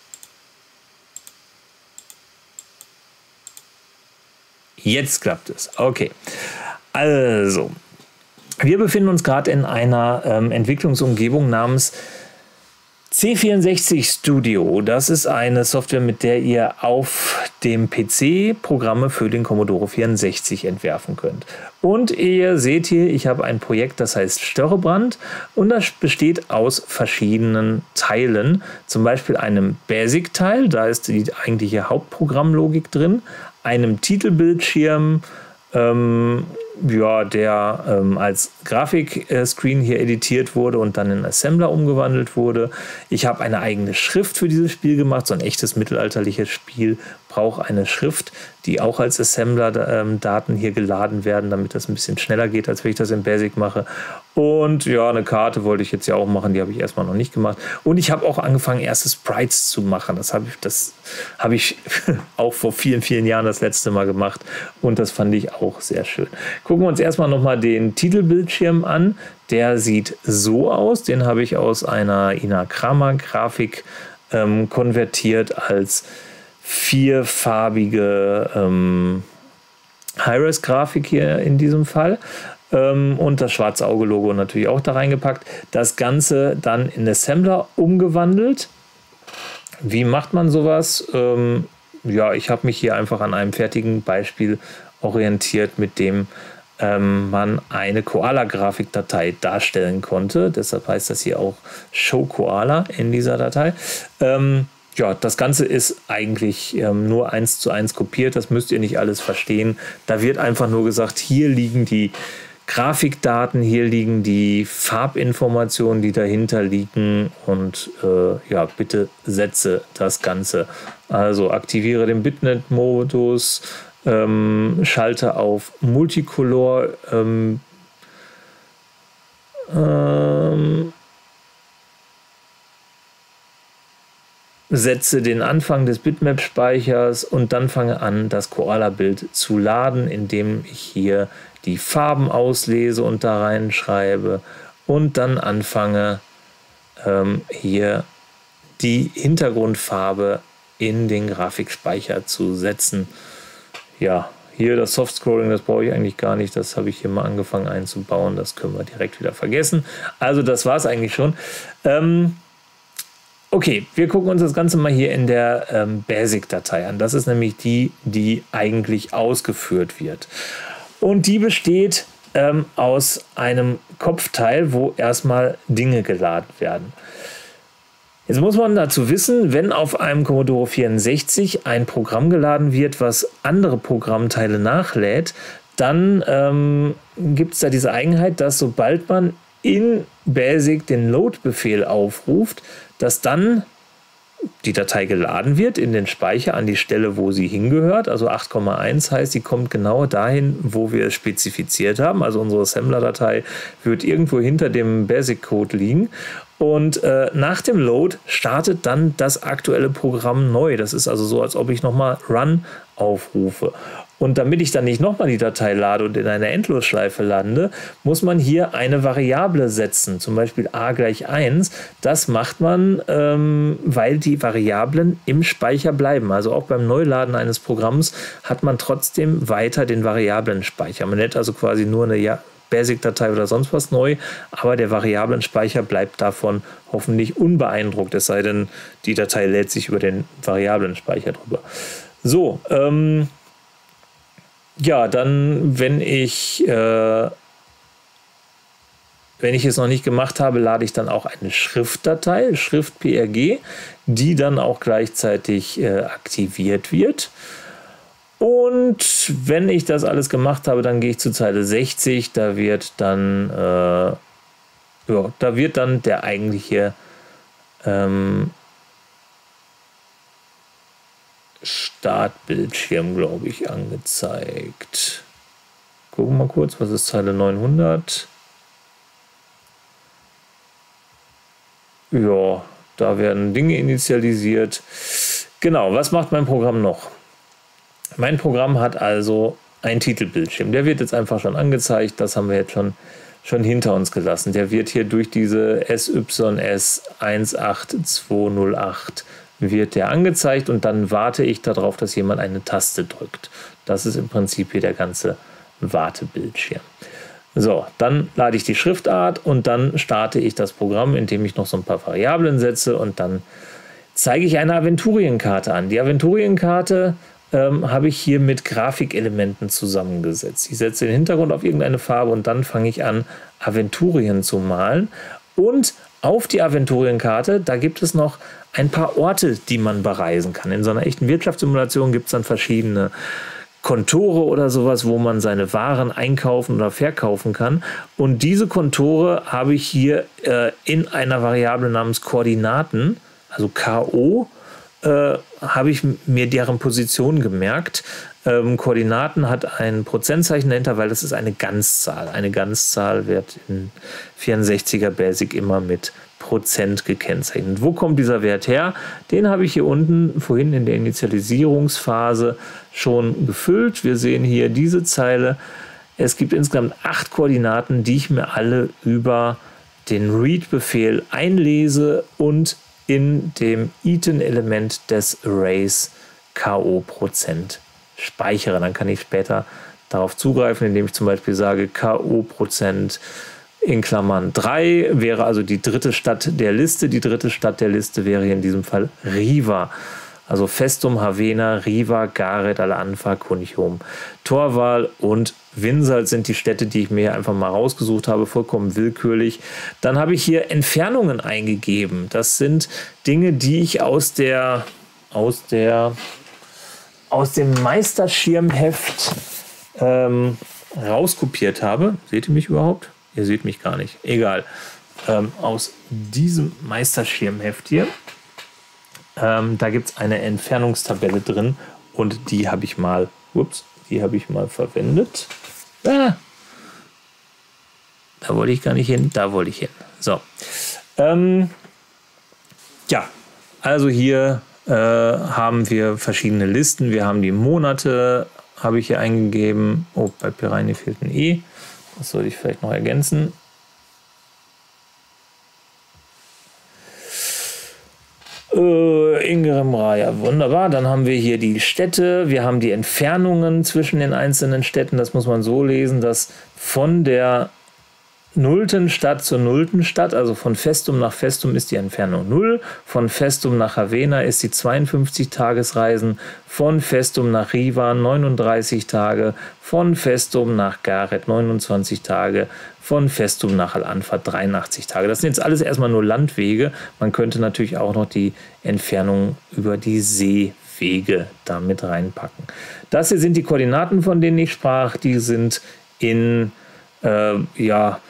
Jetzt klappt es. Okay. Also, wir befinden uns gerade in einer ähm, Entwicklungsumgebung namens C vierundsechzig Studio. Das ist eine Software, mit der ihr auf dem P C Programme für den Commodore vierundsechzig entwerfen könnt. Und ihr seht hier, ich habe ein Projekt, das heißt Störrebrand und das besteht aus verschiedenen Teilen. Zum Beispiel einem Basic-Teil, da ist die eigentliche Hauptprogrammlogik drin, einem Titelbildschirm, ähm, ja, der ähm, als Grafikscreen hier editiert wurde und dann in Assembler umgewandelt wurde. Ich habe eine eigene Schrift für dieses Spiel gemacht. So ein echtes mittelalterliches Spiel braucht eine Schrift, die auch als Assembler-Daten hier geladen werden, damit das ein bisschen schneller geht, als wenn ich das in Basic mache. Und ja, eine Karte wollte ich jetzt ja auch machen, die habe ich erstmal noch nicht gemacht. Und ich habe auch angefangen, erste Sprites zu machen. Das habe ich, das habe ich auch vor vielen, vielen Jahren das letzte Mal gemacht. Und das fand ich auch sehr schön. Gucken wir uns erstmal nochmal den Titelbildschirm an. Der sieht so aus. Den habe ich aus einer Ina Kramer Grafik ähm, konvertiert als vierfarbige ähm, Hi-Res-Grafik hier in diesem Fall. Ähm, und das schwarze Auge-Logo natürlich auch da reingepackt. Das Ganze dann in Assembler umgewandelt. Wie macht man sowas? Ähm, ja, ich habe mich hier einfach an einem fertigen Beispiel orientiert, mit dem ähm, man eine Koala-Grafikdatei darstellen konnte. Deshalb heißt das hier auch Show Koala in dieser Datei. Ähm, ja, das Ganze ist eigentlich ähm, nur eins zu eins kopiert. Das müsst ihr nicht alles verstehen. Da wird einfach nur gesagt, hier liegen die Grafikdaten, hier liegen die Farbinformationen, die dahinter liegen, und äh, ja, bitte setze das Ganze. Also aktiviere den Bitnet-Modus, ähm, schalte auf Multicolor, ähm, ähm, setze den Anfang des Bitmap-Speichers und dann fange an, das Koala-Bild zu laden, indem ich hier die Farben auslese und da reinschreibe und dann anfange, ähm, hier die Hintergrundfarbe in den Grafikspeicher zu setzen. Ja, hier das Soft-Scrolling, das brauche ich eigentlich gar nicht. Das habe ich hier mal angefangen einzubauen. Das können wir direkt wieder vergessen. Also das war es eigentlich schon. Ähm, Okay, wir gucken uns das Ganze mal hier in der ähm, Basic-Datei an. Das ist nämlich die, die eigentlich ausgeführt wird. Und die besteht ähm, aus einem Kopfteil, wo erstmal Dinge geladen werden. Jetzt muss man dazu wissen, wenn auf einem Commodore vierundsechzig ein Programm geladen wird, was andere Programmteile nachlädt, dann ähm, gibt es da diese Eigenheit, dass sobald man in Basic den Load-Befehl aufruft, dass dann die Datei geladen wird in den Speicher an die Stelle, wo sie hingehört. Also acht Komma eins heißt, sie kommt genau dahin, wo wir es spezifiziert haben. Also unsere Assembler-Datei wird irgendwo hinter dem Basic-Code liegen. Und äh, nach dem Load startet dann das aktuelle Programm neu. Das ist also so, als ob ich nochmal Run aufrufe. Und damit ich dann nicht nochmal die Datei lade und in einer Endlosschleife lande, muss man hier eine Variable setzen, zum Beispiel a gleich eins. Das macht man, ähm, weil die Variablen im Speicher bleiben. Also auch beim Neuladen eines Programms hat man trotzdem weiter den Variablenspeicher. Man lädt also quasi nur eine ja Basic-Datei oder sonst was neu, aber der Variablenspeicher bleibt davon hoffentlich unbeeindruckt, es sei denn, die Datei lädt sich über den Variablenspeicher drüber. So, ähm, ja, dann, wenn ich, äh, wenn ich es noch nicht gemacht habe, lade ich dann auch eine Schriftdatei, Schrift-P R G, die dann auch gleichzeitig äh, aktiviert wird. Und wenn ich das alles gemacht habe, dann gehe ich zu Zeile sechzig, da wird dann, äh, ja, da wird dann der eigentliche ähm, Startbildschirm, glaube ich, angezeigt. Gucken wir mal kurz, was ist Zeile neunhundert? Ja, da werden Dinge initialisiert. Genau, was macht mein Programm noch? Mein Programm hat also einen Titelbildschirm. Der wird jetzt einfach schon angezeigt. Das haben wir jetzt schon, schon hinter uns gelassen. Der wird hier durch diese S Y S eins acht zwei null acht wird der angezeigt und dann warte ich darauf, dass jemand eine Taste drückt. Das ist im Prinzip hier der ganze Wartebildschirm. So, dann lade ich die Schriftart und dann starte ich das Programm, indem ich noch so ein paar Variablen setze und dann zeige ich eine Aventurienkarte an. Die Aventurienkarte ähm, habe ich hier mit Grafikelementen zusammengesetzt. Ich setze den Hintergrund auf irgendeine Farbe und dann fange ich an, Aventurien zu malen. Und auf die Aventurienkarte, da gibt es noch ein paar Orte, die man bereisen kann. In so einer echten Wirtschaftssimulation gibt es dann verschiedene Kontore oder sowas, wo man seine Waren einkaufen oder verkaufen kann. Und diese Kontore habe ich hier äh, in einer Variable namens Koordinaten, also K O, äh, habe ich mir deren Position gemerkt. Ähm, Koordinaten hat ein Prozentzeichen dahinter, weil das ist eine Ganzzahl. Eine Ganzzahl wird in vierundsechziger Basic immer mit Prozent gekennzeichnet. Wo kommt dieser Wert her? Den habe ich hier unten vorhin in der Initialisierungsphase schon gefüllt. Wir sehen hier diese Zeile. Es gibt insgesamt acht Koordinaten, die ich mir alle über den Read-Befehl einlese und in dem Iten-Element des Arrays K O Prozent speichere. Dann kann ich später darauf zugreifen, indem ich zum Beispiel sage K O Prozent in Klammern drei wäre also die dritte Stadt der Liste. Die dritte Stadt der Liste wäre hier in diesem Fall Riva. Also Festum, Havena, Riva, Gareth, Al-Anfa, Cunchum, Torval und Winsalt sind die Städte, die ich mir einfach mal rausgesucht habe, vollkommen willkürlich. Dann habe ich hier Entfernungen eingegeben. Das sind Dinge, die ich aus der, aus der, aus dem Meisterschirmheft ähm, rauskopiert habe. Seht ihr mich überhaupt? Ihr seht mich gar nicht. Egal. Ähm, aus diesem Meisterschirmheft hier. Ähm, da gibt es eine Entfernungstabelle drin und die habe ich mal, ups, die habe ich mal verwendet. Ah, da wollte ich gar nicht hin, da wollte ich hin. So, ähm, ja, also hier äh, haben wir verschiedene Listen. Wir haben die Monate, habe ich hier eingegeben. Oh, bei Piraini fehlt ein E. Das sollte ich vielleicht noch ergänzen. Äh, Ingram Raya, wunderbar. Dann haben wir hier die Städte, wir haben die Entfernungen zwischen den einzelnen Städten. Das muss man so lesen, dass von der nullten Stadt zur nullten Stadt, also von Festum nach Festum ist die Entfernung null, von Festum nach Havena ist die zweiundfünfzig Tagesreisen, von Festum nach Riva neununddreißig Tage, von Festum nach Gareth neunundzwanzig Tage, von Festum nach Al-Anfa dreiundachtzig Tage. Das sind jetzt alles erstmal nur Landwege. Man könnte natürlich auch noch die Entfernung über die Seewege damit reinpacken. Das hier sind die Koordinaten, von denen ich sprach. Die sind in, äh, ja,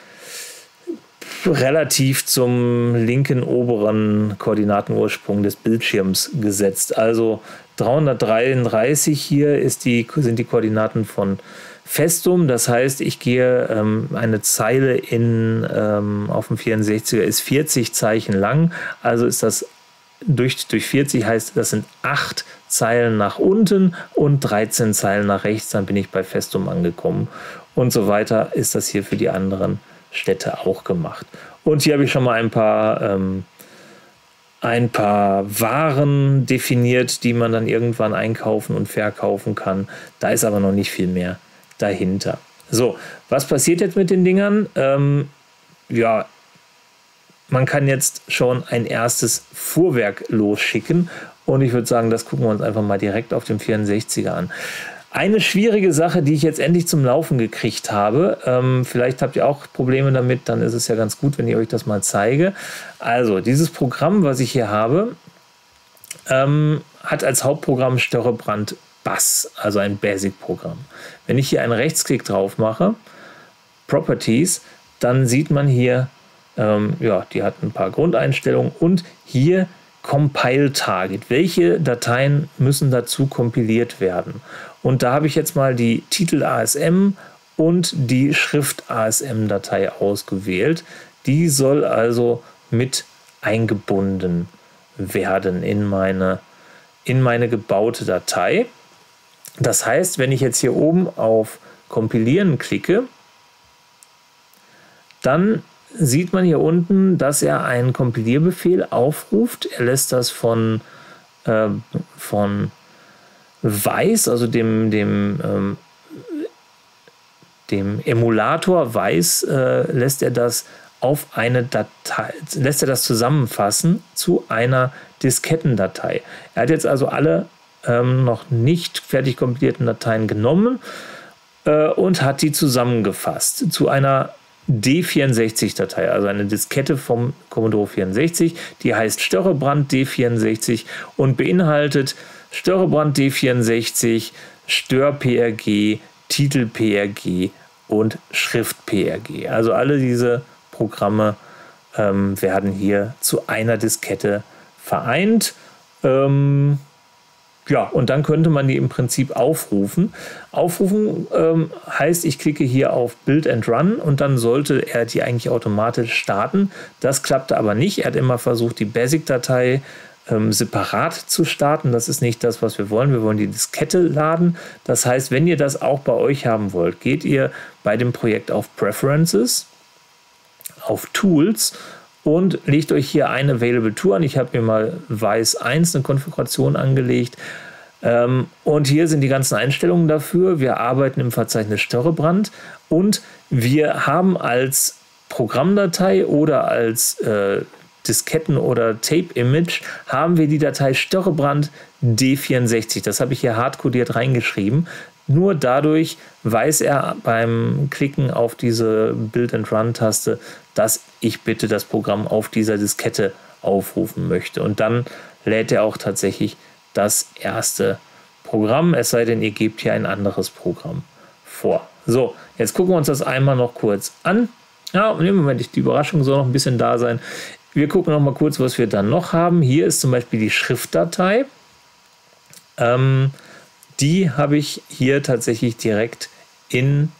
relativ zum linken oberen Koordinatenursprung des Bildschirms gesetzt. Also dreihundertdreiunddreißig hier ist die, sind die Koordinaten von Festum. Das heißt, ich gehe ähm, eine Zeile in, ähm, auf dem vierundsechziger ist vierzig Zeichen lang. Also ist das durch, durch vierzig heißt, das sind acht Zeilen nach unten und dreizehn Zeilen nach rechts. Dann bin ich bei Festum angekommen. Und so weiter ist das hier für die anderen Städte auch gemacht. Und hier habe ich schon mal ein paar, ähm, ein paar Waren definiert, die man dann irgendwann einkaufen und verkaufen kann. Da ist aber noch nicht viel mehr dahinter. So, was passiert jetzt mit den Dingern? Ähm, ja, man kann jetzt schon ein erstes Fuhrwerk losschicken und ich würde sagen, das gucken wir uns einfach mal direkt auf dem vierundsechziger an. Eine schwierige Sache, die ich jetzt endlich zum Laufen gekriegt habe, ähm, vielleicht habt ihr auch Probleme damit, dann ist es ja ganz gut, wenn ich euch das mal zeige. Also dieses Programm, was ich hier habe, ähm, hat als Hauptprogramm Störrebrand Bass, also ein Basic-Programm. Wenn ich hier einen Rechtsklick drauf mache, Properties, dann sieht man hier, ähm, ja, die hat ein paar Grundeinstellungen und hier Compile Target. Welche Dateien müssen dazu kompiliert werden? Und da habe ich jetzt mal die Titel A S M und die Schrift A S M-Datei ausgewählt. Die soll also mit eingebunden werden in meine, in meine gebaute Datei. Das heißt, wenn ich jetzt hier oben auf Kompilieren klicke, dann sieht man hier unten, dass er einen Kompilierbefehl aufruft. Er lässt das von, äh, von Weiß, also dem, dem, ähm, dem Emulator Weiß, äh, lässt er das auf eine Datei, lässt er das zusammenfassen zu einer Diskettendatei. Er hat jetzt also alle ähm, noch nicht fertig kompilierten Dateien genommen äh, und hat die zusammengefasst zu einer D vierundsechzig-Datei, also eine Diskette vom Commodore vierundsechzig, die heißt Störrebrand D vierundsechzig und beinhaltet Störrebrand D vierundsechzig, Stör-P R G, Titel-P R G und Schrift-P R G. Also alle diese Programme ähm, werden hier zu einer Diskette vereint. Ähm, Ja, und dann könnte man die im Prinzip aufrufen. Aufrufen ähm, heißt, ich klicke hier auf Build and Run und dann sollte er die eigentlich automatisch starten. Das klappte aber nicht. Er hat immer versucht, die Basic-Datei ähm, separat zu starten. Das ist nicht das, was wir wollen. Wir wollen die Diskette laden. Das heißt, wenn ihr das auch bei euch haben wollt, geht ihr bei dem Projekt auf Preferences, auf Tools und legt euch hier eine Available Tool an. Ich habe mir mal Weiß eins eine Konfiguration angelegt. Ähm, und hier sind die ganzen Einstellungen dafür. Wir arbeiten im Verzeichnis Störrebrand und wir haben als Programmdatei oder als äh, Disketten- oder Tape-Image haben wir die Datei Störrebrand D vierundsechzig. Das habe ich hier hardcodiert reingeschrieben. Nur dadurch weiß er beim Klicken auf diese Build-and-Run-Taste, dass ich bitte das Programm auf dieser Diskette aufrufen möchte. Und dann lädt er auch tatsächlich das erste Programm, es sei denn, ihr gebt hier ein anderes Programm vor. So, jetzt gucken wir uns das einmal noch kurz an. Ja, und im Moment, die Überraschung soll noch ein bisschen da sein. Wir gucken noch mal kurz, was wir dann noch haben. Hier ist zum Beispiel die Schriftdatei. Ähm, die habe ich hier tatsächlich direkt in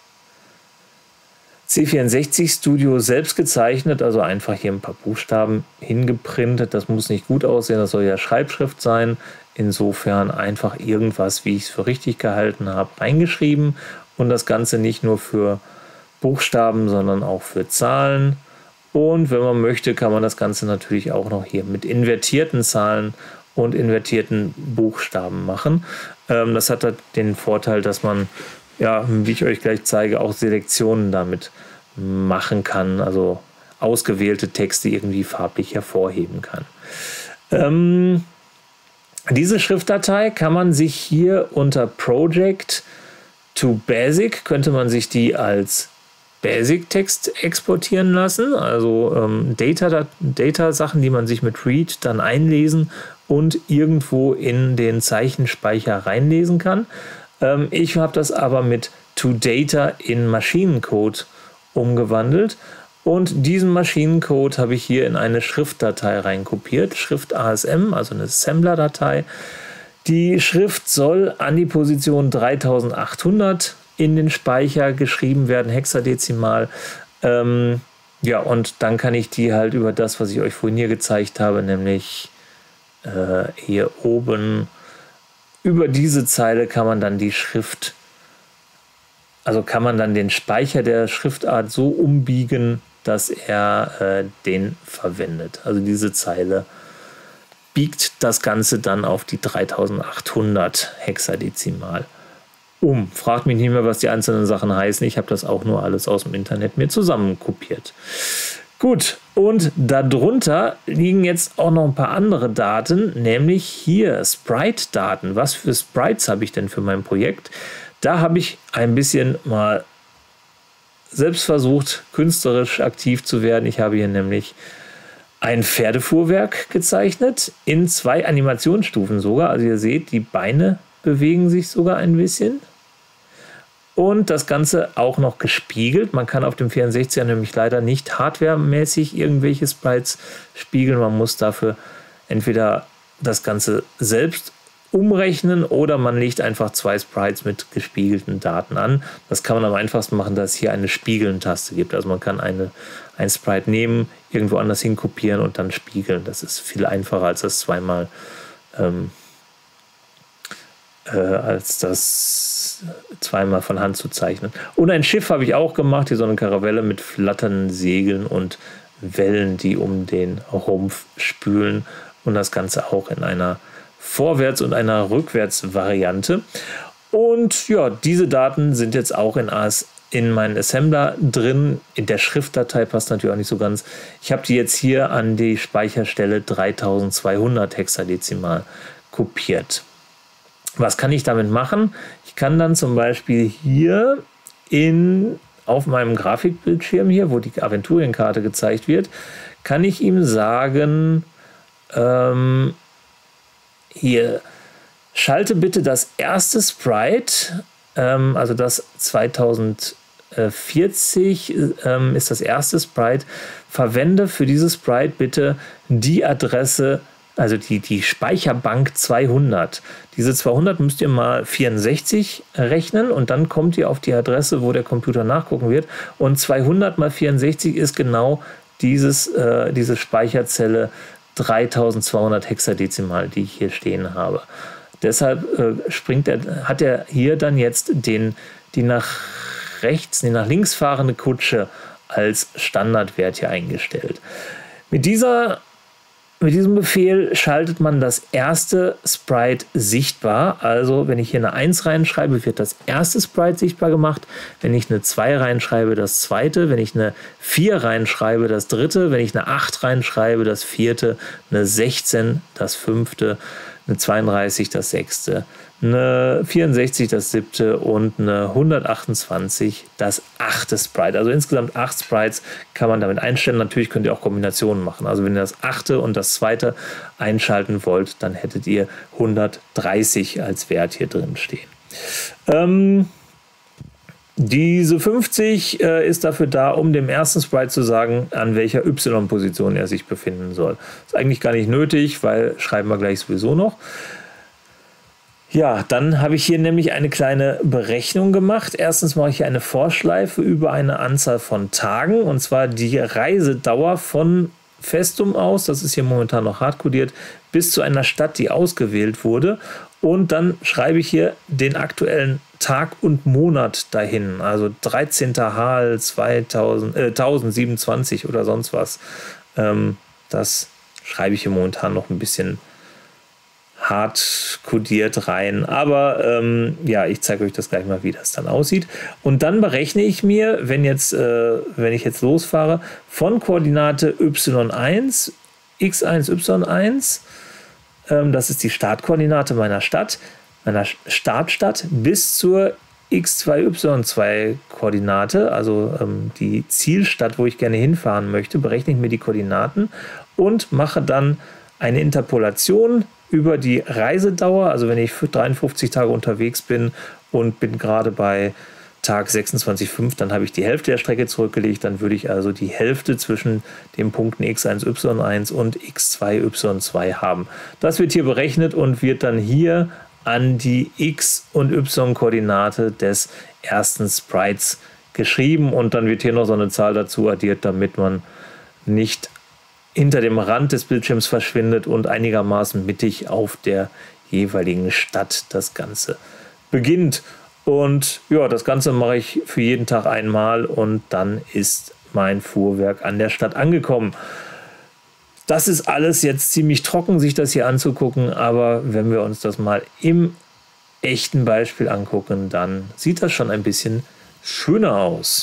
C vierundsechzig Studio selbst gezeichnet, also einfach hier ein paar Buchstaben hingeprintet. Das muss nicht gut aussehen, das soll ja Schreibschrift sein. Insofern einfach irgendwas, wie ich es für richtig gehalten habe, reingeschrieben. Und das Ganze nicht nur für Buchstaben, sondern auch für Zahlen. Und wenn man möchte, kann man das Ganze natürlich auch noch hier mit invertierten Zahlen und invertierten Buchstaben machen. Ähm, das hat den Vorteil, dass man, ja, wie ich euch gleich zeige, auch Selektionen damit machen kann, also ausgewählte Texte irgendwie farblich hervorheben kann. Ähm, diese Schriftdatei kann man sich hier unter Project to Basic, könnte man sich die als Basic-Text exportieren lassen, also ähm, Data, Data-Sachen, die man sich mit Read dann einlesen und irgendwo in den Zeichenspeicher reinlesen kann. Ähm, ich habe das aber mit ToData in Maschinencode umgewandelt und diesen Maschinencode habe ich hier in eine Schriftdatei reinkopiert, Schrift A S M, also eine Assembler-Datei. Die Schrift soll an die Position dreitausendachthundert in den Speicher geschrieben werden, hexadezimal. Ähm, ja, und dann kann ich die halt über das, was ich euch vorhin hier gezeigt habe, nämlich äh, hier oben, über diese Zeile kann man dann die Schrift, also kann man dann den Speicher der Schriftart so umbiegen, dass er äh, den verwendet. Also diese Zeile biegt das Ganze dann auf die dreitausendachthundert hexadezimal um. Fragt mich nicht mehr, was die einzelnen Sachen heißen. Ich habe das auch nur alles aus dem Internet mir zusammenkopiert. Gut, und darunter liegen jetzt auch noch ein paar andere Daten, nämlich hier Sprite-Daten. Was für Sprites habe ich denn für mein Projekt? Da habe ich ein bisschen mal selbst versucht, künstlerisch aktiv zu werden. Ich habe hier nämlich ein Pferdefuhrwerk gezeichnet, in zwei Animationsstufen sogar. Also ihr seht, die Beine bewegen sich sogar ein bisschen. Und das Ganze auch noch gespiegelt. Man kann auf dem vierundsechziger nämlich leider nicht hardwaremäßig irgendwelche Sprites spiegeln. Man muss dafür entweder das Ganze selbst umrechnen oder man legt einfach zwei Sprites mit gespiegelten Daten an. Das kann man am einfachsten machen, dass es hier eine Spiegeln-Taste gibt. Also man kann eine, ein Sprite nehmen, irgendwo anders hinkopieren und dann spiegeln. Das ist viel einfacher als das zweimal ähm, äh, als das zweimal von Hand zu zeichnen. Und ein Schiff habe ich auch gemacht, hier so eine Karavelle mit flatternden Segeln und Wellen, die um den Rumpf spülen und das Ganze auch in einer Vorwärts- und einer Rückwärts-Variante. Und ja, diese Daten sind jetzt auch in, AS, in meinen Assembler drin. In der Schriftdatei passt natürlich auch nicht so ganz. Ich habe die jetzt hier an die Speicherstelle dreitausendzweihundert hexadezimal kopiert. Was kann ich damit machen? Ich kann dann zum Beispiel hier in, auf meinem Grafikbildschirm hier, wo die Aventurienkarte gezeigt wird, kann ich ihm sagen, ähm, hier, schalte bitte das erste Sprite, ähm, also das zweitausendvierzig ähm, ist das erste Sprite, verwende für dieses Sprite bitte die Adresse, also die, die Speicherbank zweihundert. Diese zweihundert müsst ihr mal vierundsechzig rechnen und dann kommt ihr auf die Adresse, wo der Computer nachgucken wird. Und zweihundert mal vierundsechzig ist genau dieses, äh, diese Speicherzelle dreitausendzweihundert hexadezimal, die ich hier stehen habe. Deshalb äh, springt er, hat er hier dann jetzt den, die nach rechts, die nach links fahrende Kutsche als Standardwert hier eingestellt. Mit dieser Mit diesem Befehl schaltet man das erste Sprite sichtbar. Also wenn ich hier eine eins reinschreibe, wird das erste Sprite sichtbar gemacht. Wenn ich eine zwei reinschreibe, das zweite. Wenn ich eine vier reinschreibe, das dritte. Wenn ich eine acht reinschreibe, das vierte. Eine sechzehn, das fünfte. eine zweiunddreißig das sechste, eine vierundsechzig das siebte und eine hundertachtundzwanzig das achte Sprite. Also insgesamt acht Sprites kann man damit einstellen. Natürlich könnt ihr auch Kombinationen machen. Also wenn ihr das achte und das zweite einschalten wollt, dann hättet ihr hundertdreißig als Wert hier drin stehen. Ähm, diese fünfzig äh, ist dafür da, um dem ersten Sprite zu sagen, an welcher Y-Position er sich befinden soll. Ist eigentlich gar nicht nötig, weil schreiben wir gleich sowieso noch. Ja, dann habe ich hier nämlich eine kleine Berechnung gemacht. Erstens mache ich hier eine Vorschleife über eine Anzahl von Tagen, und zwar die Reisedauer von Festum aus, das ist hier momentan noch hardcodiert, bis zu einer Stadt, die ausgewählt wurde. Und dann schreibe ich hier den aktuellen Tag und Monat dahin, also dreizehnter Hal zweitausend, äh, tausendsiebenundzwanzig oder sonst was. Ähm, das schreibe ich hier momentan noch ein bisschen hart kodiert rein, aber ähm, ja, ich zeige euch das gleich mal, wie das dann aussieht. Und dann berechne ich mir, wenn jetzt, äh, wenn ich jetzt losfahre, von Koordinate y eins, x eins, y eins, ähm, das ist die Startkoordinate meiner Stadt, meiner Startstadt, bis zur x zwei, y zwei Koordinate, also ähm, die Zielstadt, wo ich gerne hinfahren möchte, berechne ich mir die Koordinaten und mache dann eine Interpolation über die Reisedauer. Also wenn ich für dreiundfünfzig Tage unterwegs bin und bin gerade bei Tag sechsundzwanzig Komma fünf, dann habe ich die Hälfte der Strecke zurückgelegt. Dann würde ich also die Hälfte zwischen den Punkten x eins, y eins und x zwei, y zwei haben. Das wird hier berechnet und wird dann hier an die x- und y-Koordinate des ersten Sprites geschrieben. Und dann wird hier noch so eine Zahl dazu addiert, damit man nicht hinter dem Rand des Bildschirms verschwindet und einigermaßen mittig auf der jeweiligen Stadt das Ganze beginnt. Und ja, das Ganze mache ich für jeden Tag einmal und dann ist mein Fuhrwerk an der Stadt angekommen. Das ist alles jetzt ziemlich trocken, sich das hier anzugucken, aber wenn wir uns das mal im echten Beispiel angucken, dann sieht das schon ein bisschen schöner aus.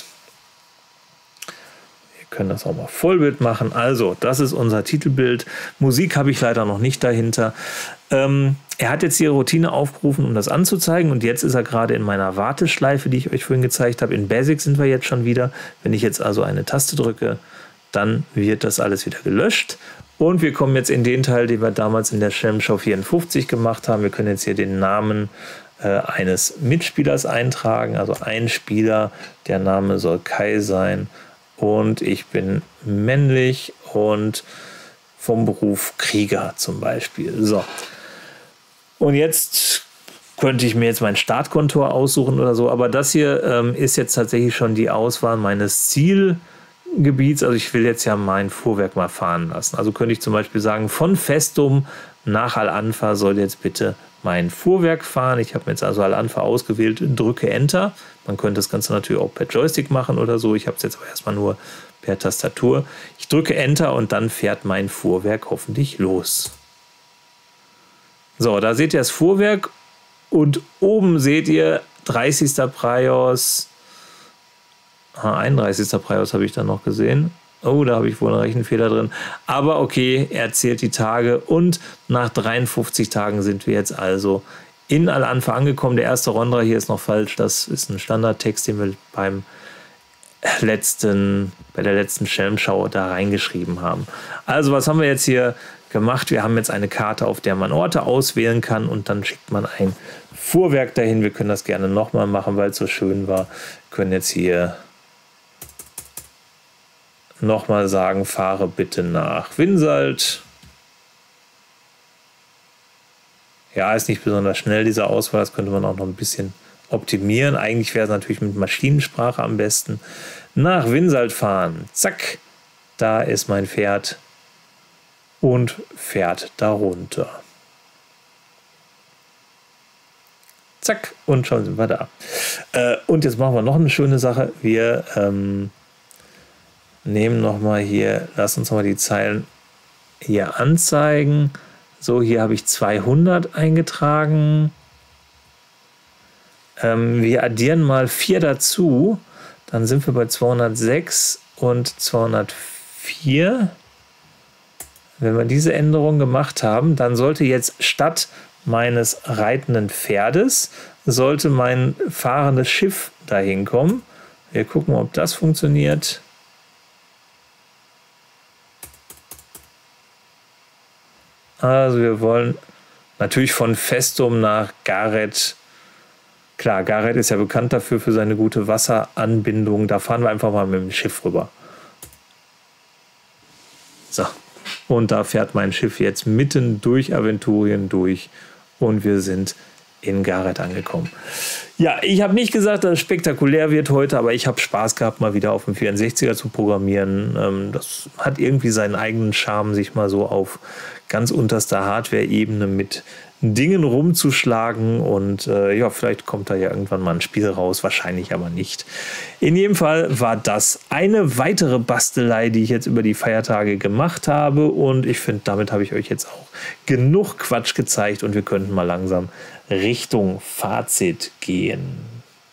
Können das auch mal Vollbild machen. Also, das ist unser Titelbild. Musik habe ich leider noch nicht dahinter. Ähm, er hat jetzt die Routine aufgerufen, um das anzuzeigen, und jetzt ist er gerade in meiner Warteschleife, die ich euch vorhin gezeigt habe. In Basic sind wir jetzt schon wieder. Wenn ich jetzt also eine Taste drücke, dann wird das alles wieder gelöscht. Und wir kommen jetzt in den Teil, den wir damals in der Schelmschau vierundfünfzig gemacht haben. Wir können jetzt hier den Namen äh, eines Mitspielers eintragen. Also ein Spieler, der Name soll Kai sein. Und ich bin männlich und vom Beruf Krieger zum Beispiel. So. Und jetzt könnte ich mir jetzt mein Startkontor aussuchen oder so, aber das hier ähm, ist jetzt tatsächlich schon die Auswahl meines Zielgebiets. Also ich will jetzt ja mein Fuhrwerk mal fahren lassen. Also könnte ich zum Beispiel sagen, von Festum nach Al-Anfa soll jetzt bitte mein Fuhrwerk fahren. Ich habe mir jetzt also Al-Anfa ausgewählt, drücke Enter. Man könnte das Ganze natürlich auch per Joystick machen oder so. Ich habe es jetzt aber erstmal nur per Tastatur. Ich drücke Enter und dann fährt mein Fuhrwerk hoffentlich los. So, da seht ihr das Fuhrwerk und oben seht ihr dreißigster Prios. Ah, einunddreißigster Prios habe ich dann noch gesehen. Oh, da habe ich wohl einen Rechenfehler drin. Aber okay, er zählt die Tage und nach dreiundfünfzig Tagen sind wir jetzt also in Al-Anfa angekommen. Der erste Rondra hier ist noch falsch. Das ist ein Standardtext, den wir beim letzten, bei der letzten Schelmschau da reingeschrieben haben. Also was haben wir jetzt hier gemacht? Wir haben jetzt eine Karte, auf der man Orte auswählen kann und dann schickt man ein Fuhrwerk dahin. Wir können das gerne nochmal machen, weil es so schön war. Wir können jetzt hier nochmal sagen, fahre bitte nach Winsalt. Ja, ist nicht besonders schnell, diese Auswahl. Das könnte man auch noch ein bisschen optimieren. Eigentlich wäre es natürlich mit Maschinensprache am besten. Nach Winsalt fahren. Zack, da ist mein Pferd und fährt darunter. Zack, und schon sind wir da. Äh, und jetzt machen wir noch eine schöne Sache. Wir ähm, nehmen nochmal hier, lass uns nochmal die Zeilen hier anzeigen. So, hier habe ich zweihundert eingetragen. Ähm, wir addieren mal vier dazu. Dann sind wir bei zweihundertsechs und zweihundertvier. Wenn wir diese Änderung gemacht haben, dann sollte jetzt statt meines reitenden Pferdes, sollte mein fahrendes Schiff dahin kommen. Wir gucken, ob das funktioniert. Also wir wollen natürlich von Festum nach Gareth. Klar, Gareth ist ja bekannt dafür, für seine gute Wasseranbindung. Da fahren wir einfach mal mit dem Schiff rüber. So, und da fährt mein Schiff jetzt mitten durch Aventurien durch und wir sind in Gareth angekommen. Ja, ich habe nicht gesagt, dass es spektakulär wird heute, aber ich habe Spaß gehabt, mal wieder auf dem vierundsechziger zu programmieren. Das hat irgendwie seinen eigenen Charme, sich mal so auf ganz unterster Hardware-Ebene mit Dingen rumzuschlagen und äh, ja, vielleicht kommt da ja irgendwann mal ein Spiel raus, wahrscheinlich aber nicht. In jedem Fall war das eine weitere Bastelei, die ich jetzt über die Feiertage gemacht habe und ich finde, damit habe ich euch jetzt auch genug Quatsch gezeigt und wir könnten mal langsam Richtung Fazit gehen.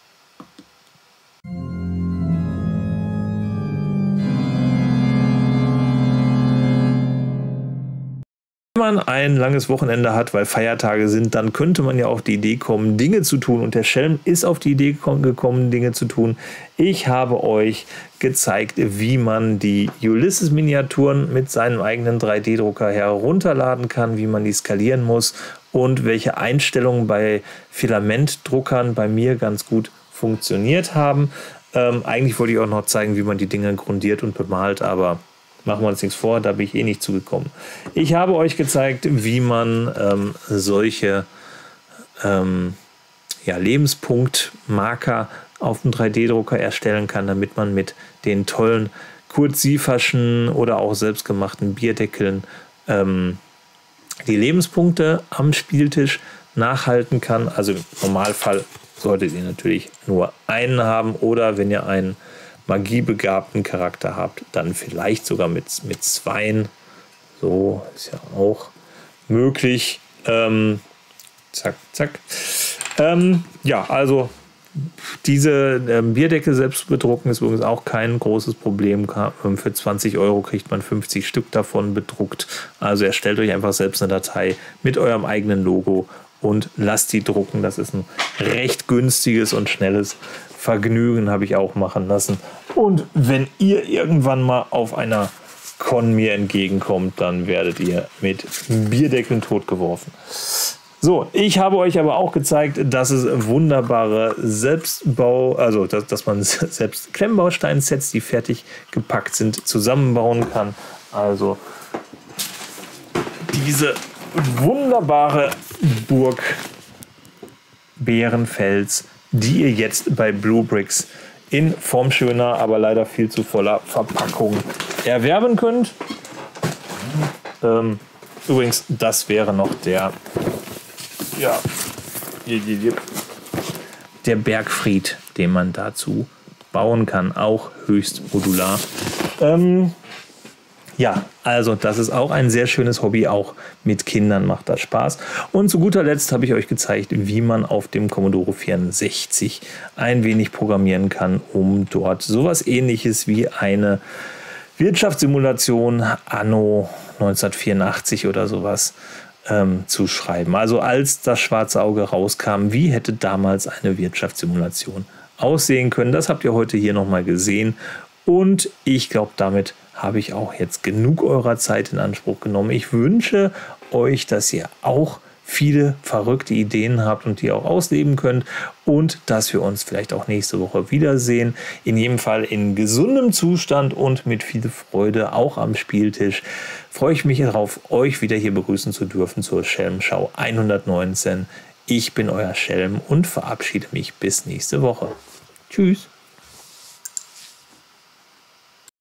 Wenn man ein langes Wochenende hat, weil Feiertage sind, dann könnte man ja auf die Idee kommen, Dinge zu tun. Und der Schelm ist auf die Idee gekommen, Dinge zu tun. Ich habe euch gezeigt, wie man die Ulysses-Miniaturen mit seinem eigenen drei D Drucker herunterladen kann, wie man die skalieren muss und welche Einstellungen bei Filamentdruckern bei mir ganz gut funktioniert haben. Ähm, eigentlich wollte ich auch noch zeigen, wie man die Dinge grundiert und bemalt, aber machen wir uns nichts vor, da bin ich eh nicht zugekommen. Ich habe euch gezeigt, wie man ähm, solche ähm, ja, Lebenspunktmarker auf dem drei D Drucker erstellen kann, damit man mit den tollen Kurt Sieferschen oder auch selbstgemachten Bierdeckeln ähm, die Lebenspunkte am Spieltisch nachhalten kann. Also im Normalfall solltet ihr natürlich nur einen haben oder wenn ihr einen magiebegabten Charakter habt, dann vielleicht sogar mit, mit zweien. So ist ja auch möglich. Ähm, zack, zack. Ähm, ja, also diese ähm, Bierdecke selbst bedrucken ist übrigens auch kein großes Problem. Für zwanzig Euro kriegt man fünfzig Stück davon bedruckt. Also erstellt euch einfach selbst eine Datei mit eurem eigenen Logo und lasst die drucken. Das ist ein recht günstiges und schnelles Vergnügen, habe ich auch machen lassen. Und wenn ihr irgendwann mal auf einer Con mir entgegenkommt, dann werdet ihr mit Bierdeckeln totgeworfen. So, ich habe euch aber auch gezeigt, dass es wunderbare Selbstbau, also dass, dass man selbst Klemmbaustein-Sets, die fertig gepackt sind, zusammenbauen kann. Also diese wunderbare Burg Bärenfels, die ihr jetzt bei Bluebricks in formschöner, aber leider viel zu voller Verpackung erwerben könnt. Ähm, übrigens, das wäre noch der, ja, der Bergfried, den man dazu bauen kann, auch höchst modular. Ähm, Ja, also das ist auch ein sehr schönes Hobby, auch mit Kindern macht das Spaß. Und zu guter Letzt habe ich euch gezeigt, wie man auf dem Commodore vierundsechzig ein wenig programmieren kann, um dort sowas Ähnliches wie eine Wirtschaftssimulation anno neunzehnhundertvierundachtzig oder sowas ähm, zu schreiben. Also als das Schwarze Auge rauskam, wie hätte damals eine Wirtschaftssimulation aussehen können? Das habt ihr heute hier nochmal gesehen. Und ich glaube, damit habe ich auch jetzt genug eurer Zeit in Anspruch genommen. Ich wünsche euch, dass ihr auch viele verrückte Ideen habt und die auch ausleben könnt und dass wir uns vielleicht auch nächste Woche wiedersehen. In jedem Fall in gesundem Zustand und mit viel Freude auch am Spieltisch. Freue ich mich darauf, euch wieder hier begrüßen zu dürfen zur Schelmschau hundertneunzehn. Ich bin euer Schelm und verabschiede mich bis nächste Woche. Tschüss.